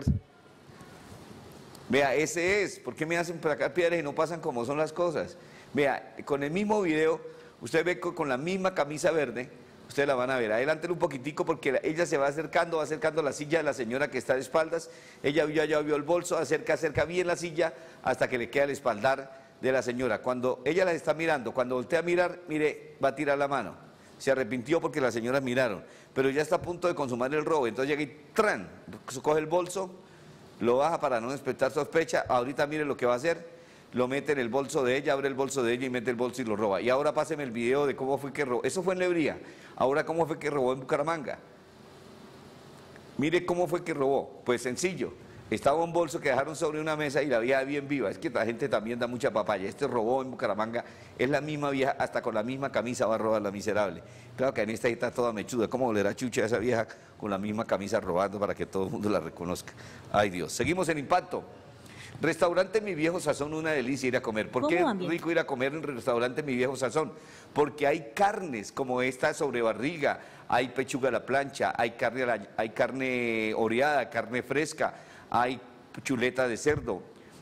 vea, ese es, ¿por qué me hacen sacar piedras y no pasan como son las cosas? Vea, con el mismo video, usted ve con, con la misma camisa verde, ustedes la van a ver, adelántelo un poquitico porque ella se va acercando, va acercando la silla de la señora que está de espaldas, ella ya, ya vio el bolso, acerca, acerca bien la silla hasta que le queda el espaldar de la señora. Cuando ella la está mirando, cuando voltea a mirar, mire, va a tirar la mano, se arrepintió porque las señoras miraron, pero ya está a punto de consumar el robo, entonces llega y ¡tran!, coge el bolso, lo baja para no despertar sospecha, ahorita mire lo que va a hacer, lo mete en el bolso de ella, abre el bolso de ella y mete el bolso y lo roba. Y ahora páseme el video de cómo fue que robó. Eso fue en Lebrija. Ahora, ¿cómo fue que robó en Bucaramanga? Mire cómo fue que robó. Pues sencillo. Estaba un bolso que dejaron sobre una mesa y la vieja bien viva. Es que la gente también da mucha papaya. Este robó en Bucaramanga. Es la misma vieja, hasta con la misma camisa va a robar la miserable. Claro que en esta está toda mechuda. ¿Cómo volverá chucha a esa vieja con la misma camisa robando para que todo el mundo la reconozca? Ay Dios. Seguimos en Impacto. Restaurante Mi Viejo Sazón, una delicia ir a comer. ¿Por qué es rico ir a comer en el restaurante Mi Viejo Sazón? Porque hay carnes como esta sobre barriga, hay pechuga a la plancha, hay carne, a la, hay carne oreada, carne fresca, hay chuleta de cerdo,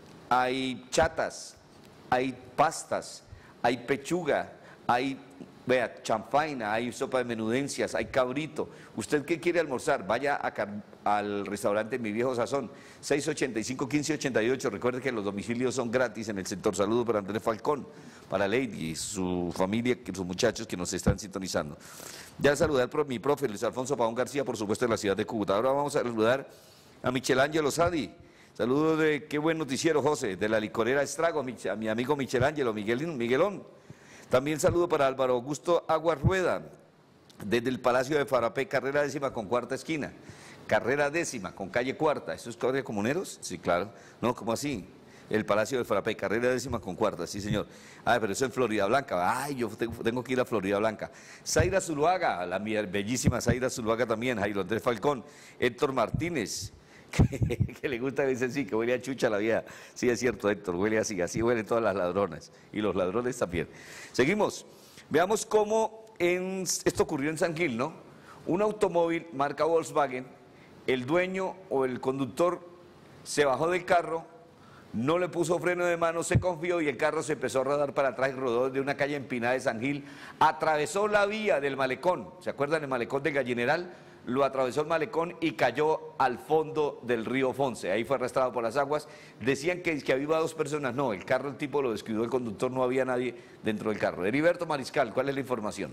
hay chatas, hay pastas, hay pechuga, hay, vea, champaina, hay sopa de menudencias, hay cabrito. ¿Usted qué quiere almorzar? Vaya a, al restaurante Mi Viejo Sazón, seis ochenta y cinco, quince ochenta y ocho. Recuerde que los domicilios son gratis en el sector. Saludos para Andrés Falcón, para Lady y su familia, sus muchachos que nos están sintonizando. Ya saludar a mi profe, Luis Alfonso Pavón García, por supuesto, de la ciudad de Cúcuta. Ahora vamos a saludar a Michelangelo Sadi. Saludos de qué buen noticiero, José, de la licorera Estrago, a mi amigo Michelangelo, Miguelín, Miguelón. También saludo para Álvaro Augusto Aguas Rueda, desde el Palacio de Farapé, carrera décima con cuarta esquina. Carrera décima con calle cuarta. ¿Eso es Correa Comuneros? Sí, claro. No, ¿cómo así? El Palacio de Farapé, carrera décima con cuarta, sí señor. Ah, pero eso en Florida Blanca. Ay, yo tengo, tengo que ir a Florida Blanca. Zaira Zuluaga, la bellísima Zaira Zuluaga también, Jairo Andrés Falcón, Héctor Martínez, que, que le gusta, dice sí, que huele a chucha la vieja. Sí, es cierto, Héctor, huele así, así huelen todas las ladronas. Y los ladrones también. Seguimos. Veamos cómo en, esto ocurrió en San Gil, ¿no? Un automóvil marca Volkswagen, el dueño o el conductor se bajó del carro, no le puso freno de mano, se confió y el carro se empezó a rodar para atrás y rodó de una calle empinada de San Gil, atravesó la vía del malecón, ¿se acuerdan del malecón de Gallineral? Lo atravesó el malecón y cayó al fondo del río Fonce, ahí fue arrastrado por las aguas. Decían que, que había dos personas, no, el carro el tipo lo descuidó, el conductor, no había nadie dentro del carro. Heriberto Mariscal, ¿cuál es la información?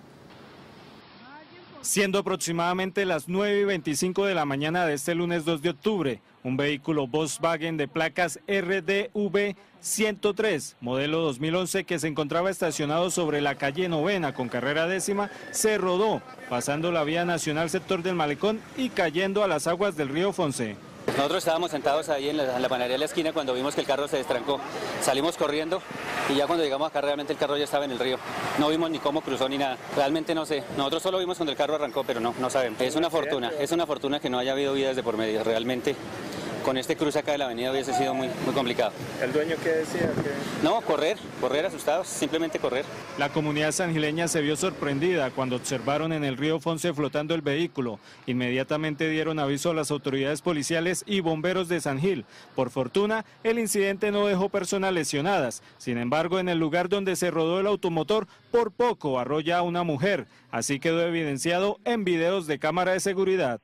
Siendo aproximadamente las nueve y veinticinco de la mañana de este lunes dos de octubre, un vehículo Volkswagen de placas R D V ciento tres, modelo dos mil once, que se encontraba estacionado sobre la calle Novena con carrera décima, se rodó, pasando la vía nacional sector del malecón y cayendo a las aguas del río Fonce. Nosotros estábamos sentados ahí en la, en la panadería de la esquina cuando vimos que el carro se destrancó. Salimos corriendo y ya cuando llegamos acá realmente el carro ya estaba en el río. No vimos ni cómo cruzó ni nada. Realmente no sé. Nosotros solo vimos cuando el carro arrancó, pero no, no sabemos. Es una fortuna, es una fortuna que no haya habido vidas de por medio. Realmente con este cruce acá de la avenida hubiese sido muy, muy complicado. ¿El dueño qué decía? ¿Qué? No, correr, correr asustados, simplemente correr. La comunidad sangileña se vio sorprendida cuando observaron en el río Fonce flotando el vehículo. Inmediatamente dieron aviso a las autoridades policiales y bomberos de San Gil. Por fortuna, el incidente no dejó personas lesionadas. Sin embargo, en el lugar donde se rodó el automotor, por poco arrolla a una mujer. Así quedó evidenciado en videos de cámara de seguridad.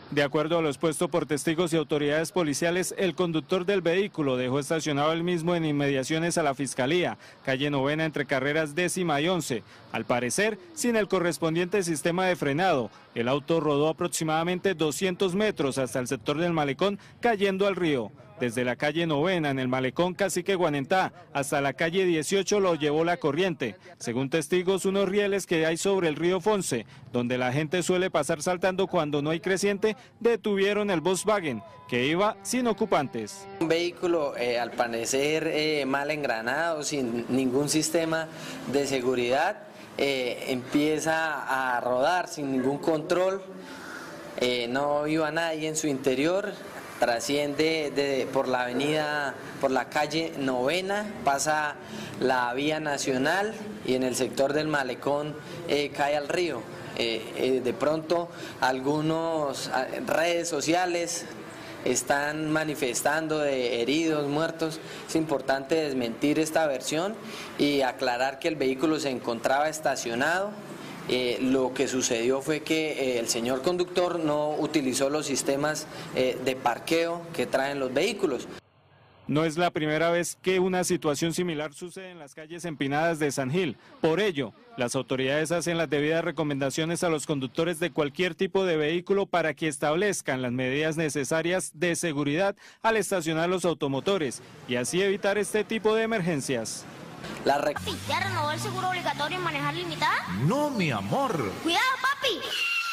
De acuerdo a lo expuesto por testigos y autoridades policiales, el conductor del vehículo dejó estacionado el mismo en inmediaciones a la Fiscalía, calle Novena entre carreras décima y once. Al parecer, sin el correspondiente sistema de frenado, el auto rodó aproximadamente doscientos metros hasta el sector del malecón, cayendo al río. Desde la calle Novena en el malecón Cacique Guanentá hasta la calle dieciocho lo llevó la corriente. Según testigos, unos rieles que hay sobre el río Fonce, donde la gente suele pasar saltando cuando no hay creciente, detuvieron el Volkswagen, que iba sin ocupantes. Un vehículo eh, al parecer eh, mal engranado, sin ningún sistema de seguridad, eh, empieza a rodar sin ningún control, eh, no iba nadie en su interior. Trasciende de, por la avenida, por la calle Novena, pasa la vía nacional y en el sector del malecón eh, cae al río. Eh, eh, de pronto algunas redes sociales están manifestando de heridos, muertos. Es importante desmentir esta versión y aclarar que el vehículo se encontraba estacionado. Eh, lo que sucedió fue que eh, el señor conductor no utilizó los sistemas eh, de parqueo que traen los vehículos. No es la primera vez que una situación similar sucede en las calles empinadas de San Gil. Por ello, las autoridades hacen las debidas recomendaciones a los conductores de cualquier tipo de vehículo para que establezcan las medidas necesarias de seguridad al estacionar los automotores y así evitar este tipo de emergencias. La re... Papi, ¿ya renovó el seguro obligatorio en manejar limitada? No, mi amor. ¡Cuidado, papi!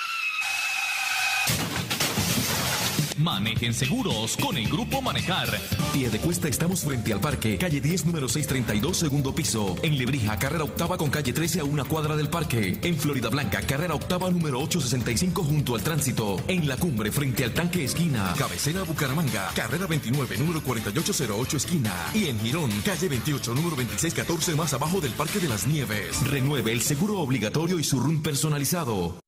Manejen seguros con el Grupo Manejar. Piedecuesta estamos frente al parque, calle diez, número seiscientos treinta y dos, segundo piso. En Lebrija, carrera octava con calle trece a una cuadra del parque. En Florida Blanca, carrera octava número ochocientos sesenta y cinco junto al tránsito. En La Cumbre, frente al tanque esquina. Cabecera Bucaramanga, carrera veintinueve, número cuarenta y ocho cero ocho esquina. Y en Girón, calle veintiocho, número veintiséis catorce más abajo del Parque de las Nieves. Renueve el seguro obligatorio y su R U N personalizado.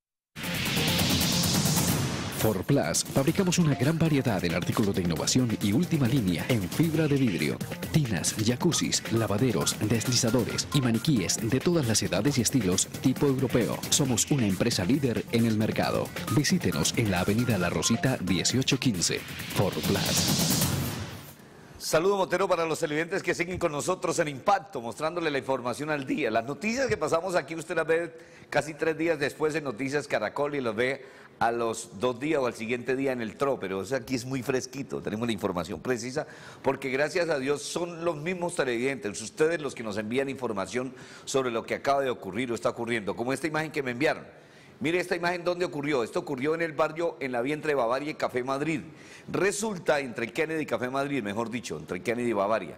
Forplas, fabricamos una gran variedad en artículos de innovación y última línea en fibra de vidrio. Tinas, jacuzzis, lavaderos, deslizadores y maniquíes de todas las edades y estilos tipo europeo. Somos una empresa líder en el mercado. Visítenos en la avenida La Rosita dieciocho quince. Forplas. Saludo Motero para los televidentes que siguen con nosotros en Impacto, mostrándole la información al día. Las noticias que pasamos aquí usted las ve casi tres días después en Noticias Caracol y los ve a los dos días o al siguiente día en el T R O, pero eso aquí es muy fresquito, tenemos la información precisa, porque gracias a Dios son los mismos televidentes, ustedes los que nos envían información sobre lo que acaba de ocurrir o está ocurriendo, como esta imagen que me enviaron. Mire esta imagen, ¿dónde ocurrió? Esto ocurrió en el barrio, en la vía entre Bavaria y Café Madrid. Resulta, entre Kennedy y Café Madrid, mejor dicho, entre Kennedy y Bavaria,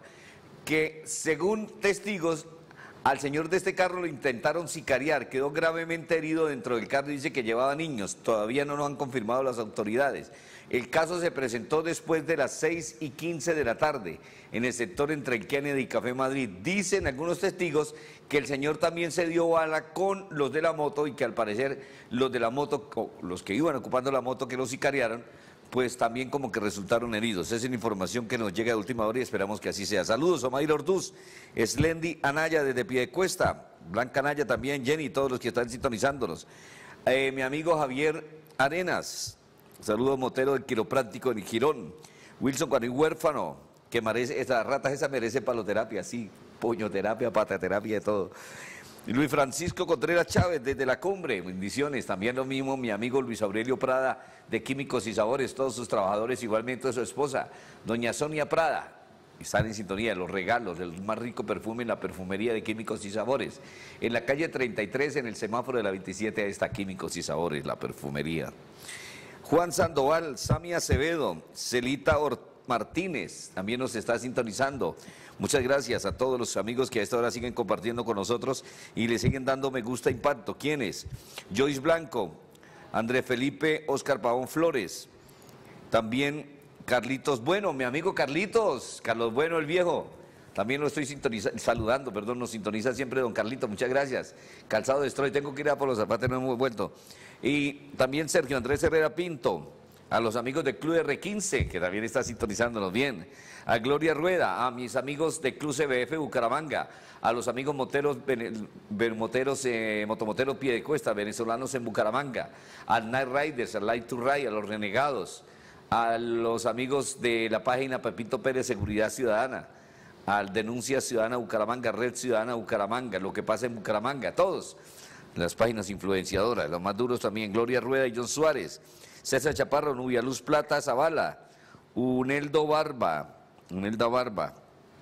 que según testigos, al señor de este carro lo intentaron sicariar, quedó gravemente herido dentro del carro, dice que llevaba niños, todavía no lo han confirmado las autoridades. El caso se presentó después de las seis y quince de la tarde, en el sector entre el Kennedy y Café Madrid. Dicen algunos testigos que el señor también se dio bala con los de la moto y que al parecer los de la moto, los que iban ocupando la moto que lo sicariaron, pues también como que resultaron heridos. Esa es la información que nos llega de última hora y esperamos que así sea. Saludos, Omair Orduz, Slendy Anaya desde Piedecuesta, Blanca Anaya también, Jenny, todos los que están sintonizándonos. Eh, mi amigo Javier Arenas, saludos Motero del quiropráctico en Girón. Wilson Juan y Huérfano, que merece, esas ratas esa merece paloterapia, sí, puñoterapia, pataterapia, de todo. Luis Francisco Contreras Chávez desde La Cumbre, bendiciones. También lo mismo mi amigo Luis Aurelio Prada de Químicos y Sabores, todos sus trabajadores, igualmente de su esposa, doña Sonia Prada. Están en sintonía, los regalos, el más rico perfume en la perfumería de Químicos y Sabores. En la calle treinta y tres, en el semáforo de la veintisiete, está Químicos y Sabores, la perfumería. Juan Sandoval, Sami Acevedo, Celita Ortiz Martínez, también nos está sintonizando. Muchas gracias a todos los amigos que a esta hora siguen compartiendo con nosotros y le siguen dando me gusta Impacto. ¿Quiénes? Joyce Blanco, André Felipe, Oscar Pavón Flores, también Carlitos Bueno, mi amigo Carlitos, Carlos Bueno el viejo, también lo estoy saludando, perdón, nos sintoniza siempre don Carlitos, muchas gracias. Calzado Destroy, tengo que ir a por los zapatos, no hemos vuelto. Y también Sergio Andrés Herrera Pinto, a los amigos del Club R quince, que también está sintonizándonos bien, a Gloria Rueda, a mis amigos del Club C B F Bucaramanga, a los amigos moteros, moteros eh, motomoteros Piedecuesta, venezolanos en Bucaramanga, al Night Riders, al Light to Ride, a los Renegados, a los amigos de la página Pepito Pérez Seguridad Ciudadana, al Denuncia Ciudadana Bucaramanga, Red Ciudadana Bucaramanga, lo que pasa en Bucaramanga, todos, las páginas influenciadoras, los más duros también, Gloria Rueda y John Suárez, César Chaparro, Nubia Luz Plata Zavala, Uneldo Barba, Unelda Barba,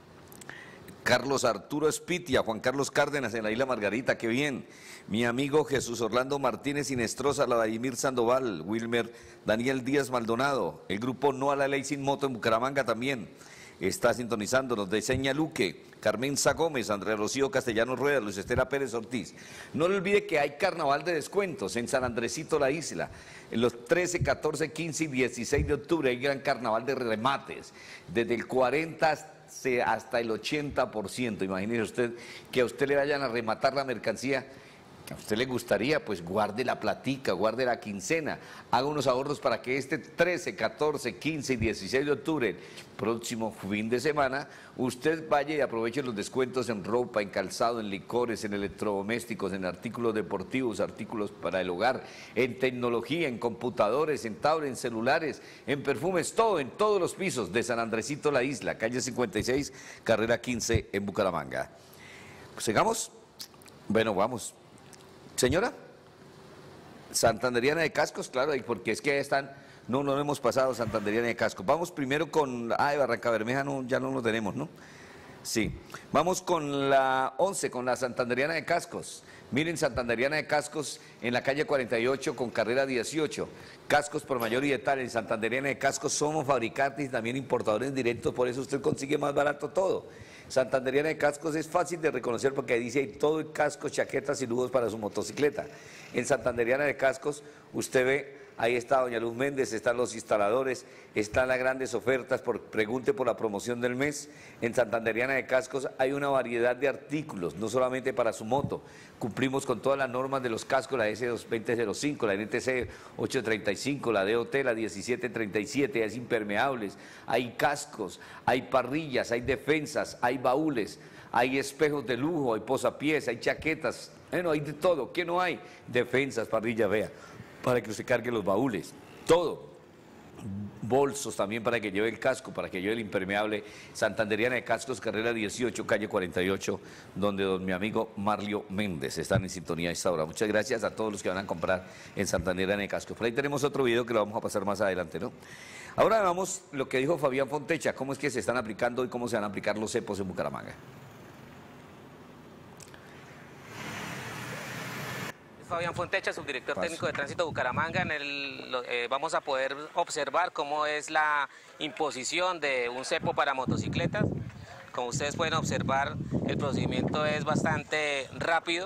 Carlos Arturo Espitia, Juan Carlos Cárdenas en la Isla Margarita, qué bien, mi amigo Jesús Orlando Martínez Inestrosa, Vladimir Sandoval, Wilmer Daniel Díaz Maldonado, el grupo No a la Ley Sin Moto en Bucaramanga también está sintonizándonos, de Seña Luque, Carmen Sá Gómez, Andrea Rocío Castellanos Rueda, Luis Estela Pérez Ortiz. No le olvide que hay carnaval de descuentos en San Andresito La Isla, en los trece, catorce, quince y dieciséis de octubre hay gran carnaval de remates, desde el cuarenta hasta el ochenta por ciento. Imagínese usted que a usted le vayan a rematar la mercancía. ¿A usted le gustaría? Pues guarde la platica, guarde la quincena, haga unos ahorros para que este trece, catorce, quince y dieciséis de octubre, próximo fin de semana, usted vaya y aproveche los descuentos en ropa, en calzado, en licores, en electrodomésticos, en artículos deportivos, artículos para el hogar, en tecnología, en computadores, en tablets, en celulares, en perfumes, todo, en todos los pisos de San Andresito La Isla, calle cincuenta y seis, carrera quince en Bucaramanga. Pues sigamos. Bueno, vamos. Señora, Santanderiana de Cascos, claro, porque es que están, no, no hemos pasado Santanderiana de Cascos. Vamos primero con, ah, de Barranca Bermeja no, ya no lo tenemos, ¿no? Sí, vamos con la once, con la Santanderiana de Cascos. Miren, Santanderiana de Cascos en la calle cuarenta y ocho con carrera dieciocho. Cascos por mayor y detalle, en Santanderiana de Cascos somos fabricantes y también importadores directos, por eso usted consigue más barato todo. Santanderiana de Cascos es fácil de reconocer porque ahí dice hay todo el casco, chaquetas y lujos para su motocicleta. En Santanderiana de Cascos usted ve, ahí está doña Luz Méndez, están los instaladores, están las grandes ofertas, por, pregunte por la promoción del mes. En Santanderiana de Cascos hay una variedad de artículos, no solamente para su moto, cumplimos con todas las normas de los cascos, la S veinte cero cinco, la N T C ochocientos treinta y cinco, la D O T, la diecisiete treinta y siete, es impermeables, hay cascos, hay parrillas, hay defensas, hay baúles, hay espejos de lujo, hay posapiés, hay chaquetas, bueno, hay de todo. ¿Qué no hay? Defensas, parrillas, vea, para que usted cargue los baúles, todo. Bolsos también para que lleve el casco, para que lleve el impermeable. Santanderiana de Cascos, carrera dieciocho, calle cuarenta y ocho, donde don mi amigo Marlio Méndez están en sintonía a esta hora. Muchas gracias a todos los que van a comprar en Santanderiana de Cascos. Por ahí tenemos otro video que lo vamos a pasar más adelante, ¿no? Ahora vamos lo que dijo Fabián Fontecha, cómo es que se están aplicando y cómo se van a aplicar los cepos en Bucaramanga. Fabián Fontecha, subdirector Paso. técnico de tránsito de Bucaramanga. En el, eh, vamos a poder observar cómo es la imposición de un cepo para motocicletas. Como ustedes pueden observar, el procedimiento es bastante rápido.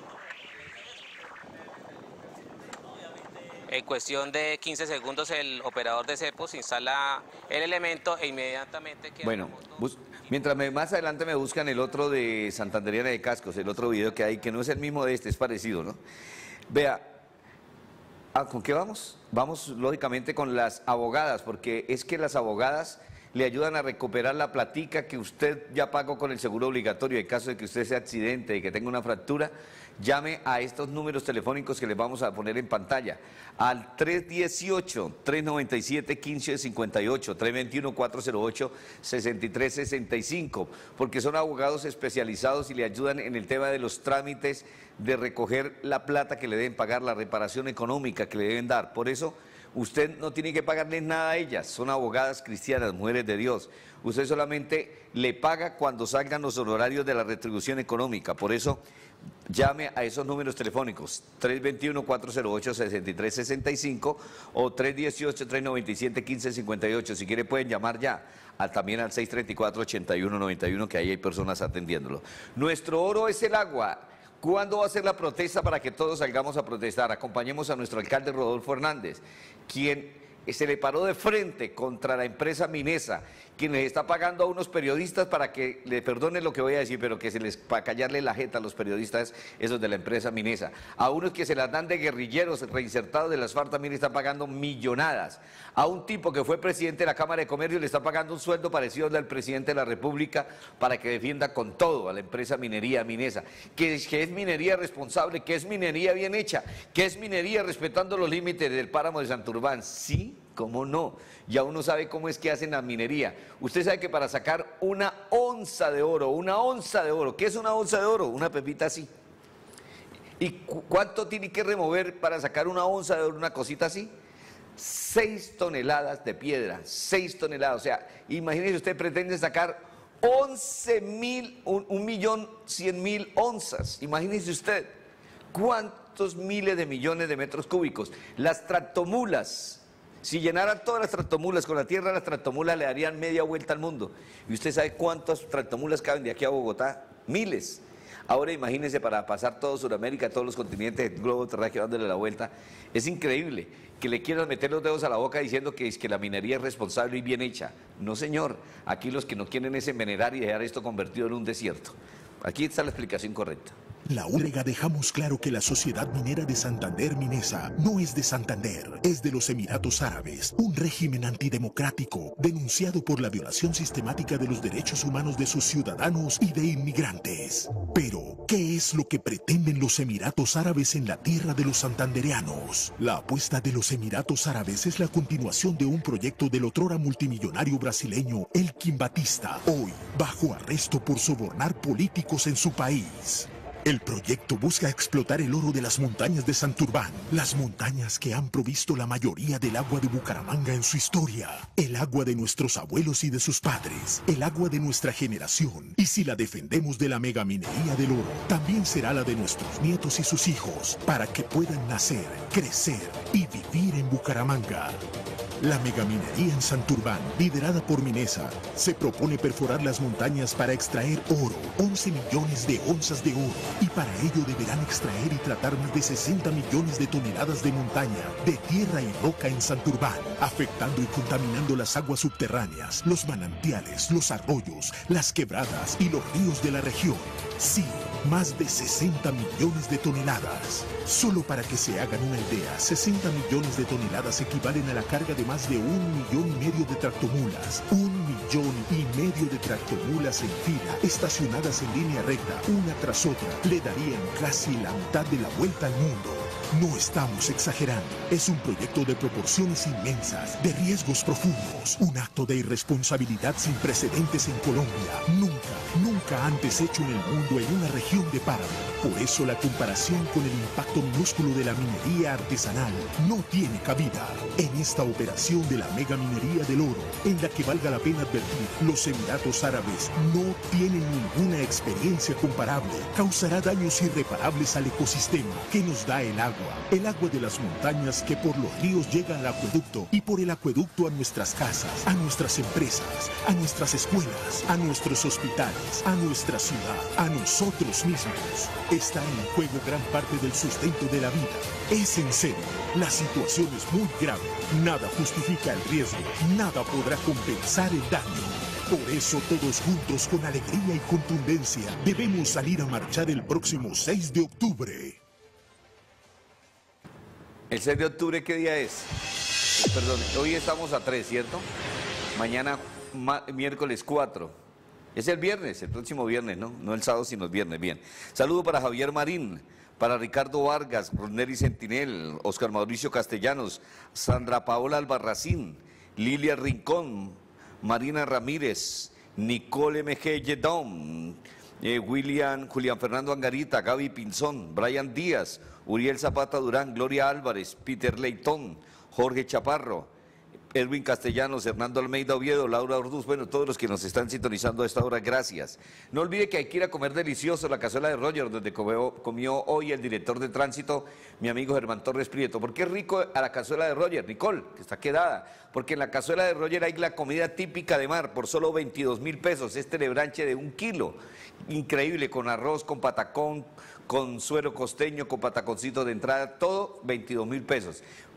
En cuestión de quince segundos el operador de cepos instala el elemento e inmediatamente queda. Bueno, bus mientras me, más adelante me buscan el otro de Santanderiana de Cascos, el otro video que hay, que no es el mismo de este, es parecido, ¿no? Vea, ah, ¿con qué vamos? Vamos lógicamente con las abogadas, porque es que las abogadas le ayudan a recuperar la platica que usted ya pagó con el seguro obligatorio. En caso de que usted sea accidente y que tenga una fractura, llame a estos números telefónicos que les vamos a poner en pantalla, al tres dieciocho, tres noventa y siete, quince cincuenta y ocho, tres veintiuno, cuatrocientos ocho, sesenta y tres sesenta y cinco, porque son abogados especializados y le ayudan en el tema de los trámites de recoger la plata que le deben pagar, la reparación económica que le deben dar. Por eso usted no tiene que pagarles nada a ellas, son abogadas cristianas, mujeres de Dios. Usted solamente le paga cuando salgan los honorarios de la retribución económica. Por eso llame a esos números telefónicos, tres veintiuno, cuatrocientos ocho, sesenta y tres sesenta y cinco o tres dieciocho, tres noventa y siete, quince cincuenta y ocho. Si quiere pueden llamar ya a, también al seis treinta y cuatro, ochenta y uno noventa y uno, que ahí hay personas atendiéndolo. Nuestro oro es el agua. ¿Cuándo va a ser la protesta para que todos salgamos a protestar? Acompañemos a nuestro alcalde Rodolfo Hernández, quien se le paró de frente contra la empresa Minesa, quien les está pagando a unos periodistas para que, le perdonen lo que voy a decir, pero que se les, para callarle la jeta a los periodistas, esos de la empresa Minesa. A unos que se las dan de guerrilleros reinsertados de las FARC también le están pagando millonadas. A un tipo que fue presidente de la Cámara de Comercio le está pagando un sueldo parecido al del presidente de la República para que defienda con todo a la empresa Minería Minesa. Que, que es minería responsable, que es minería bien hecha, que es minería respetando los límites del páramo de Santurbán. Sí, cómo no. Ya uno sabe cómo es que hacen la minería. Usted sabe que para sacar una onza de oro, una onza de oro, ¿qué es una onza de oro? Una pepita así. ¿Y cu cuánto tiene que remover para sacar una onza de oro, una cosita así? Seis toneladas de piedra, seis toneladas. O sea, imagínese, usted pretende sacar once mil, un, un millón cien mil onzas. Imagínese usted cuántos miles de millones de metros cúbicos. Las tractomulas, si llenaran todas las tractomulas con la tierra, las tractomulas le darían media vuelta al mundo. ¿Y usted sabe cuántas tractomulas caben de aquí a Bogotá? Miles. Ahora imagínense para pasar todo Sudamérica, todos los continentes del globo terráqueo dándole la vuelta. Es increíble que le quieran meter los dedos a la boca diciendo que, es que la minería es responsable y bien hecha. No, señor. Aquí los que no quieren es envenenar y dejar esto convertido en un desierto. Aquí está la explicación correcta. La única dejamos claro que la Sociedad Minera de Santander Minesa no es de Santander, es de los Emiratos Árabes, un régimen antidemocrático denunciado por la violación sistemática de los derechos humanos de sus ciudadanos y de inmigrantes. Pero, ¿qué es lo que pretenden los Emiratos Árabes en la tierra de los santandereanos? La apuesta de los Emiratos Árabes es la continuación de un proyecto del otrora multimillonario brasileño Elkin Batista, hoy bajo arresto por sobornar políticos en su país. El proyecto busca explotar el oro de las montañas de Santurbán, las montañas que han provisto la mayoría del agua de Bucaramanga en su historia, el agua de nuestros abuelos y de sus padres, el agua de nuestra generación. Y si la defendemos de la megaminería del oro, también será la de nuestros nietos y sus hijos, para que puedan nacer, crecer y vivir en Bucaramanga. La megaminería en Santurbán, liderada por Minesa, se propone perforar las montañas para extraer oro, once millones de onzas de oro, y para ello deberán extraer y tratar más de sesenta millones de toneladas de montaña, de tierra y roca en Santurbán, afectando y contaminando las aguas subterráneas, los manantiales, los arroyos, las quebradas y los ríos de la región. Sí, más de sesenta millones de toneladas. Solo para que se hagan una idea, sesenta millones de toneladas equivalen a la carga de más de un millón y medio de tractomulas. Un millón y medio de tractomulas en fila, estacionadas en línea recta, una tras otra, le darían casi la mitad de la vuelta al mundo. No estamos exagerando. Es un proyecto de proporciones inmensas, de riesgos profundos, un acto de irresponsabilidad sin precedentes en Colombia. Nunca, nunca antes hecho en el mundo en una región de páramo. Por eso la comparación con el impacto minúsculo de la minería artesanal no tiene cabida. En esta operación de la mega minería del oro, en la que valga la pena advertir, los Emiratos Árabes no tienen ninguna experiencia comparable. Causará daños irreparables al ecosistema que nos da el agua. El agua de las montañas que por los ríos llega al acueducto y por el acueducto a nuestras casas, a nuestras empresas, a nuestras escuelas, a nuestros hospitales, a nuestra ciudad, a nosotros mismos. Está en juego gran parte del sustento de la vida. Es en serio, la situación es muy grave. Nada justifica el riesgo, nada podrá compensar el daño. Por eso todos juntos con alegría y contundencia debemos salir a marchar el próximo seis de octubre. ¿El seis de octubre qué día es? Perdón, hoy estamos a tres, ¿cierto? Mañana, miércoles cuatro. Es el viernes, el próximo viernes, ¿no? No el sábado, sino el viernes, bien. Saludo para Javier Marín, para Ricardo Vargas, Roneri Sentinel, Oscar Mauricio Castellanos, Sandra Paola Albarracín, Lilia Rincón, Marina Ramírez, Nicole M G Yedón, eh, William, Julián Fernando Angarita, Gaby Pinzón, Brian Díaz, Uriel Zapata Durán, Gloria Álvarez, Peter Leitón, Jorge Chaparro, Edwin Castellanos, Hernando Almeida Oviedo, Laura Orduz, bueno, todos los que nos están sintonizando a esta hora, gracias. No olvide que hay que ir a comer delicioso la cazuela de Roger, donde comió, comió hoy el director de tránsito, mi amigo Germán Torres Prieto. ¿Por qué es rico a la cazuela de Roger, Nicole, que está quedada? Porque en la cazuela de Roger hay la comida típica de mar por solo veintidós mil pesos, este lebranche de un kilo, increíble, con arroz, con patacón, con suero costeño, con pataconcito de entrada, todo veintidós mil pesos.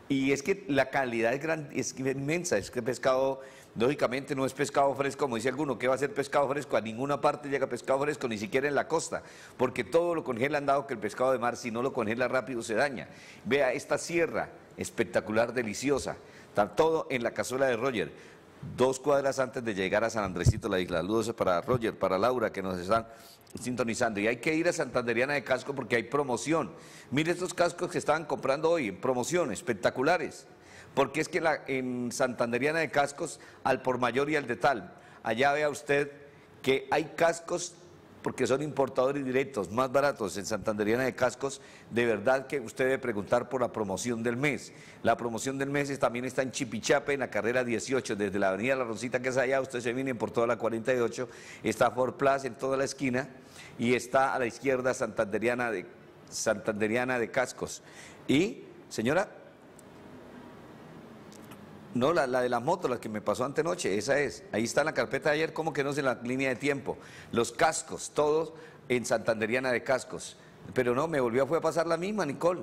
Y es que la calidad es, gran, es inmensa, es que pescado, lógicamente no es pescado fresco, como dice alguno, ¿qué va a ser pescado fresco? A ninguna parte llega pescado fresco, ni siquiera en la costa, porque todo lo congelan, dado que el pescado de mar, si no lo congela rápido, se daña. Vea esta sierra, espectacular, deliciosa, está todo en la cazuela de Roger, dos cuadras antes de llegar a San Andresito, la isla. Saludos para Roger, para Laura, que nos están sintonizando. Y hay que ir a Santanderiana de Casco porque hay promoción. Mire estos cascos que estaban comprando hoy en promoción, espectaculares. Porque es que la, en Santanderiana de Cascos, al por mayor y al de tal, allá vea usted que hay cascos, porque son importadores directos, más baratos en Santanderiana de Cascos, de verdad que usted debe preguntar por la promoción del mes. La promoción del mes también está en Chipichape, en la carrera dieciocho, desde la avenida La Rosita, que es allá, usted se viene por toda la cuarenta y ocho, está Ford Plaza en toda la esquina, y está a la izquierda Santanderiana de, Santanderiana de Cascos. Y, señora, no, la, la de las motos, la que me pasó antenoche, esa es. Ahí está en la carpeta de ayer, como que no sé en la línea de tiempo. Los cascos, todos en Santanderiana de Cascos. Pero no, me volvió fue a pasar la misma, Nicole.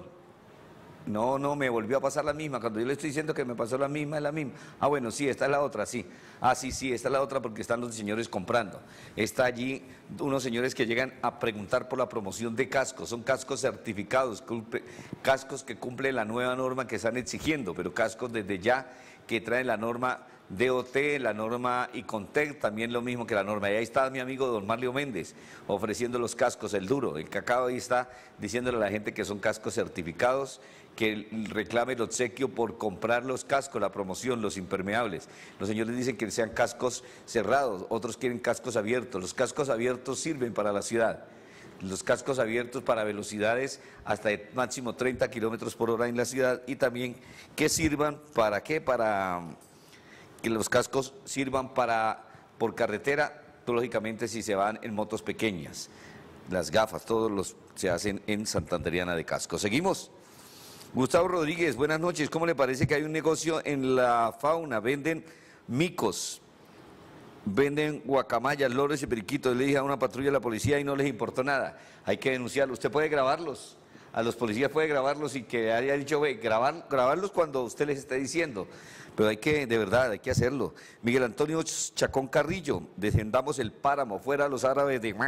No, no, me volvió a pasar la misma. Cuando yo le estoy diciendo que me pasó la misma, es la misma. Ah, bueno, sí, esta es la otra, sí. Ah, sí, sí, esta es la otra porque están los señores comprando. Está allí unos señores que llegan a preguntar por la promoción de cascos. Son cascos certificados, cascos que cumplen la nueva norma que están exigiendo, pero cascos desde ya que traen la norma D O T, la norma Icontec, también lo mismo que la norma. Y ahí está mi amigo don Marlio Méndez ofreciendo los cascos, el duro, el cacao, ahí está diciéndole a la gente que son cascos certificados, que reclame el obsequio por comprar los cascos, la promoción, los impermeables. Los señores dicen que sean cascos cerrados, otros quieren cascos abiertos. Los cascos abiertos sirven para la ciudad. Los cascos abiertos para velocidades hasta de máximo treinta kilómetros por hora en la ciudad, y también que sirvan para qué, para que los cascos sirvan para por carretera, lógicamente si se van en motos pequeñas. Las gafas, todos los se hacen en Santanderiana de Casco. Seguimos. Gustavo Rodríguez, buenas noches. ¿Cómo le parece que hay un negocio en la fauna? Venden micos, venden guacamayas, loros y periquitos. Le dije a una patrulla de la policía y no les importó nada. Hay que denunciarlo. Usted puede grabarlos. A los policías puede grabarlos y que haya dicho, ve, grabar, grabarlos cuando usted les esté diciendo. Pero hay que, de verdad, hay que hacerlo. Miguel Antonio Chacón Carrillo, descendamos el páramo, fuera los árabes de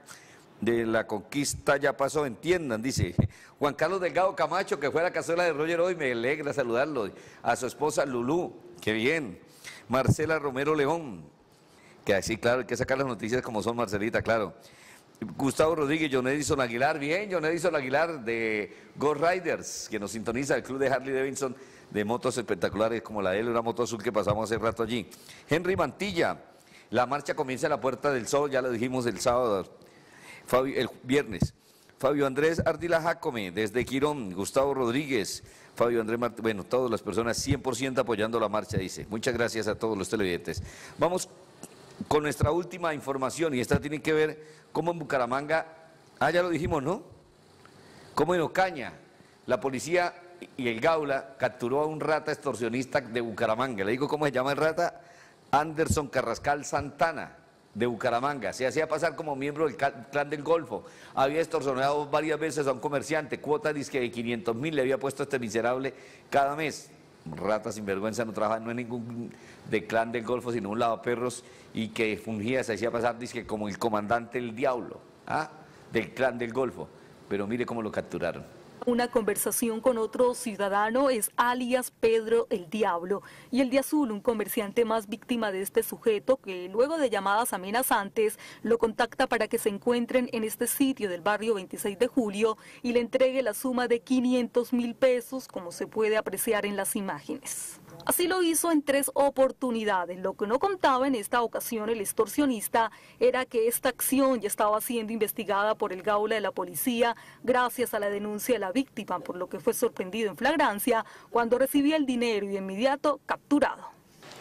de la conquista ya pasó, entiendan, dice. Juan Carlos Delgado Camacho, que fue a la cazuela de Roger hoy, me alegra saludarlo. A su esposa Lulú, qué bien. Marcela Romero León, que así, claro, hay que sacar las noticias como son, Marcelita, claro. Gustavo Rodríguez, John Edison Aguilar, bien, John Edison Aguilar de Ghost Riders, que nos sintoniza, el club de Harley Davidson de motos espectaculares como la de él, una moto azul que pasamos hace rato allí. Henry Mantilla, la marcha comienza en la Puerta del Sol, ya lo dijimos el sábado, Fabio, el viernes. Fabio Andrés Ardila Jacome, desde Quirón. Gustavo Rodríguez, Fabio Andrés Mart bueno, todas las personas cien por ciento apoyando la marcha, dice. Muchas gracias a todos los televidentes. Vamos con nuestra última información, y esta tiene que ver cómo en Bucaramanga, ah, ya lo dijimos, ¿no? Como en Ocaña, la policía y el Gaula capturó a un rata extorsionista de Bucaramanga. Le digo cómo se llama el rata, Anderson Carrascal Santana, de Bucaramanga. Se hacía pasar como miembro del clan del Golfo, había extorsionado varias veces a un comerciante, cuotas de quinientos mil le había puesto este miserable cada mes. Rata sinvergüenza, no trabaja, no es ningún de clan del Golfo, sino un lavaperros, y que fungía, se hacía pasar dizque, como el comandante del diablo, ¿ah? del clan del Golfo, pero mire cómo lo capturaron. Una conversación con otro ciudadano es alias Pedro el Diablo, y el de azul, un comerciante más víctima de este sujeto que luego de llamadas amenazantes lo contacta para que se encuentren en este sitio del barrio veintiséis de julio y le entregue la suma de quinientos mil pesos, como se puede apreciar en las imágenes. Así lo hizo en tres oportunidades. Lo que no contaba en esta ocasión el extorsionista era que esta acción ya estaba siendo investigada por el Gaula de la policía gracias a la denuncia de la víctima, por lo que fue sorprendido en flagrancia cuando recibía el dinero y de inmediato capturado.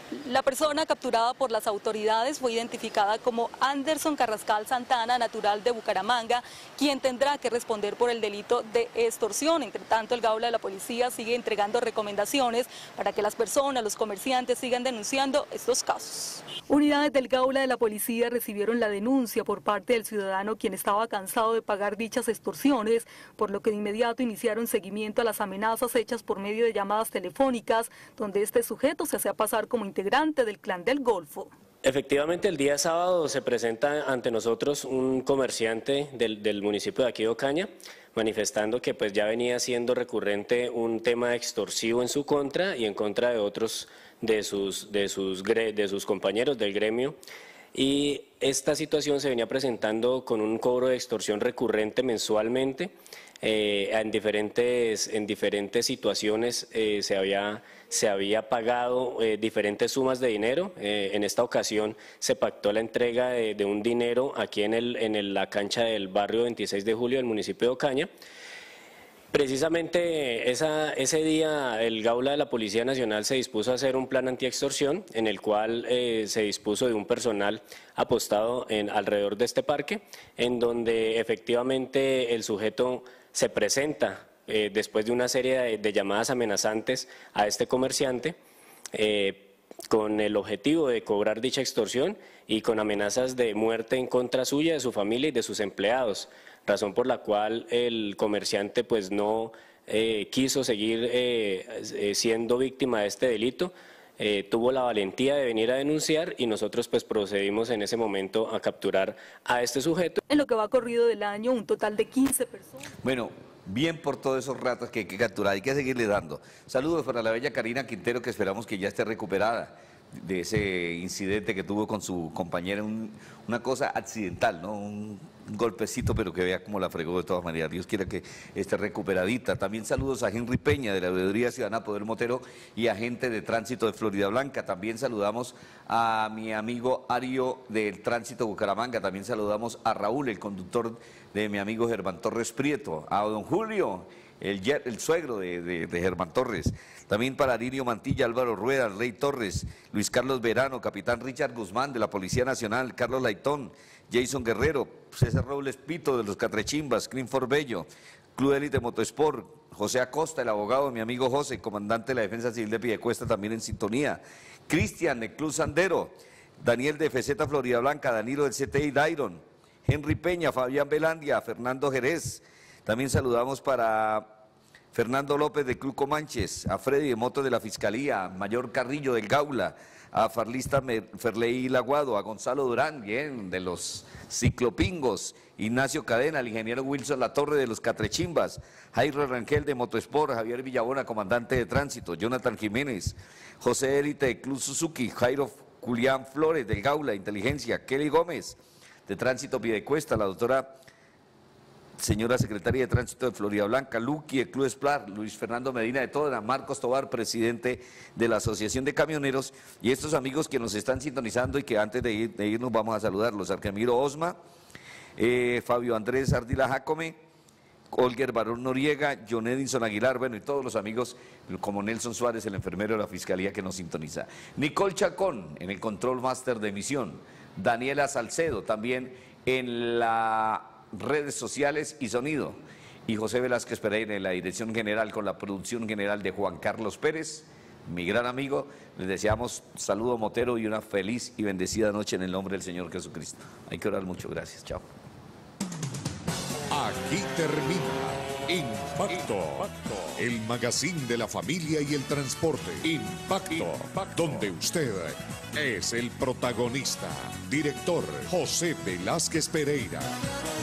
La persona capturada por las autoridades fue identificada como Anderson Carrascal Santana, natural de Bucaramanga, quien tendrá que responder por el delito de extorsión. Entre tanto, el Gaula de la Policía sigue entregando recomendaciones para que las personas, los comerciantes, sigan denunciando estos casos. Unidades del Gaula de la Policía recibieron la denuncia por parte del ciudadano, quien estaba cansado de pagar dichas extorsiones, por lo que de inmediato iniciaron seguimiento a las amenazas hechas por medio de llamadas telefónicas, donde este sujeto se hacía pasar como integrante del Clan del Golfo. Efectivamente, el día sábado se presenta ante nosotros un comerciante del, del municipio de aquí de Ocaña, manifestando que pues ya venía siendo recurrente un tema extorsivo en su contra y en contra de otros de sus, de sus, de sus compañeros del gremio. Y esta situación se venía presentando con un cobro de extorsión recurrente mensualmente. Eh, en, diferentes, en diferentes situaciones eh, se, había, se había pagado eh, diferentes sumas de dinero. Eh, en esta ocasión se pactó la entrega de, de un dinero aquí en, el, en el, la cancha del barrio veintiséis de julio del municipio de Ocaña. Precisamente esa, ese día el Gaula de la Policía Nacional se dispuso a hacer un plan antiextorsión en el cual eh, se dispuso de un personal apostado en, alrededor de este parque, en donde efectivamente el sujeto se presenta eh, después de una serie de, de llamadas amenazantes a este comerciante eh, con el objetivo de cobrar dicha extorsión y con amenazas de muerte en contra suya, de su familia y de sus empleados, razón por la cual el comerciante pues no eh, quiso seguir eh, eh, siendo víctima de este delito. Eh, tuvo la valentía de venir a denunciar y nosotros pues procedimos en ese momento a capturar a este sujeto. En lo que va corrido del año, un total de quince personas. Bueno, bien por todos esos ratos que hay que capturar, hay que seguirle dando. Saludos para la bella Karina Quintero, que esperamos que ya esté recuperada de ese incidente que tuvo con su compañera, un, una cosa accidental, ¿no? Un, un golpecito, pero que vea cómo la fregó de todas maneras. Dios quiera que esté recuperadita. También saludos a Henry Peña de la Veeduría Ciudadana Poder Motero y agente de tránsito de Florida Blanca. También saludamos a mi amigo Ario del Tránsito Bucaramanga. También saludamos a Raúl, el conductor de mi amigo Germán Torres Prieto. A don Julio, el, el suegro de, de, de Germán Torres. También para Aririo Mantilla, Álvaro Rueda, Rey Torres, Luis Carlos Verano, Capitán Richard Guzmán de la Policía Nacional, Carlos Laitón, Jason Guerrero, César Robles Pito de los Catrechimbas, Clinford Bello, Club Élite Motosport, José Acosta, el abogado de mi amigo José, comandante de la Defensa Civil de Piedecuesta, también en sintonía, Cristian del Club Sandero, Daniel de F Z Florida Blanca, Danilo del C T I Dairon, Henry Peña, Fabián Belandia, Fernando Jerez. También saludamos para Fernando López de Club Comanches, a Freddy de Motos de la Fiscalía, a Mayor Carrillo del Gaula, a Farlista Ferley Laguado, a Gonzalo Durán, bien, de los Ciclopingos, Ignacio Cadena, el ingeniero Wilson Latorre de los Catrechimbas, Jairo Rangel de Motosport, Javier Villabona, comandante de tránsito, Jonathan Jiménez, José Élite de Club Suzuki, Jairo Julián Flores del Gaula, Inteligencia, Kelly Gómez de Tránsito Piedecuesta, la doctora señora secretaria de Tránsito de Florida Blanca, Luqui, el Club Esplar, Luis Fernando Medina de Todra, Marcos Tobar, presidente de la Asociación de Camioneros, y estos amigos que nos están sintonizando y que antes de, ir, de irnos vamos a saludarlos, Arquemiro Osma, eh, Fabio Andrés Ardila Jacome, Olger Barón Noriega, John Edinson Aguilar, bueno, y todos los amigos como Nelson Suárez, el enfermero de la Fiscalía que nos sintoniza. Nicole Chacón en el Control Master de Emisión, Daniela Salcedo también en la redes sociales y sonido, y José Velázquez Pereira en la dirección general con la producción general de Juan Carlos Pérez, mi gran amigo. Les deseamos saludo motero y una feliz y bendecida noche en el nombre del Señor Jesucristo. Hay que orar mucho, gracias, chao. Aquí termina Impacto, el magazine de la familia y el transporte. Impacto, Impacto, donde usted es el protagonista. Director José Velázquez Pereira.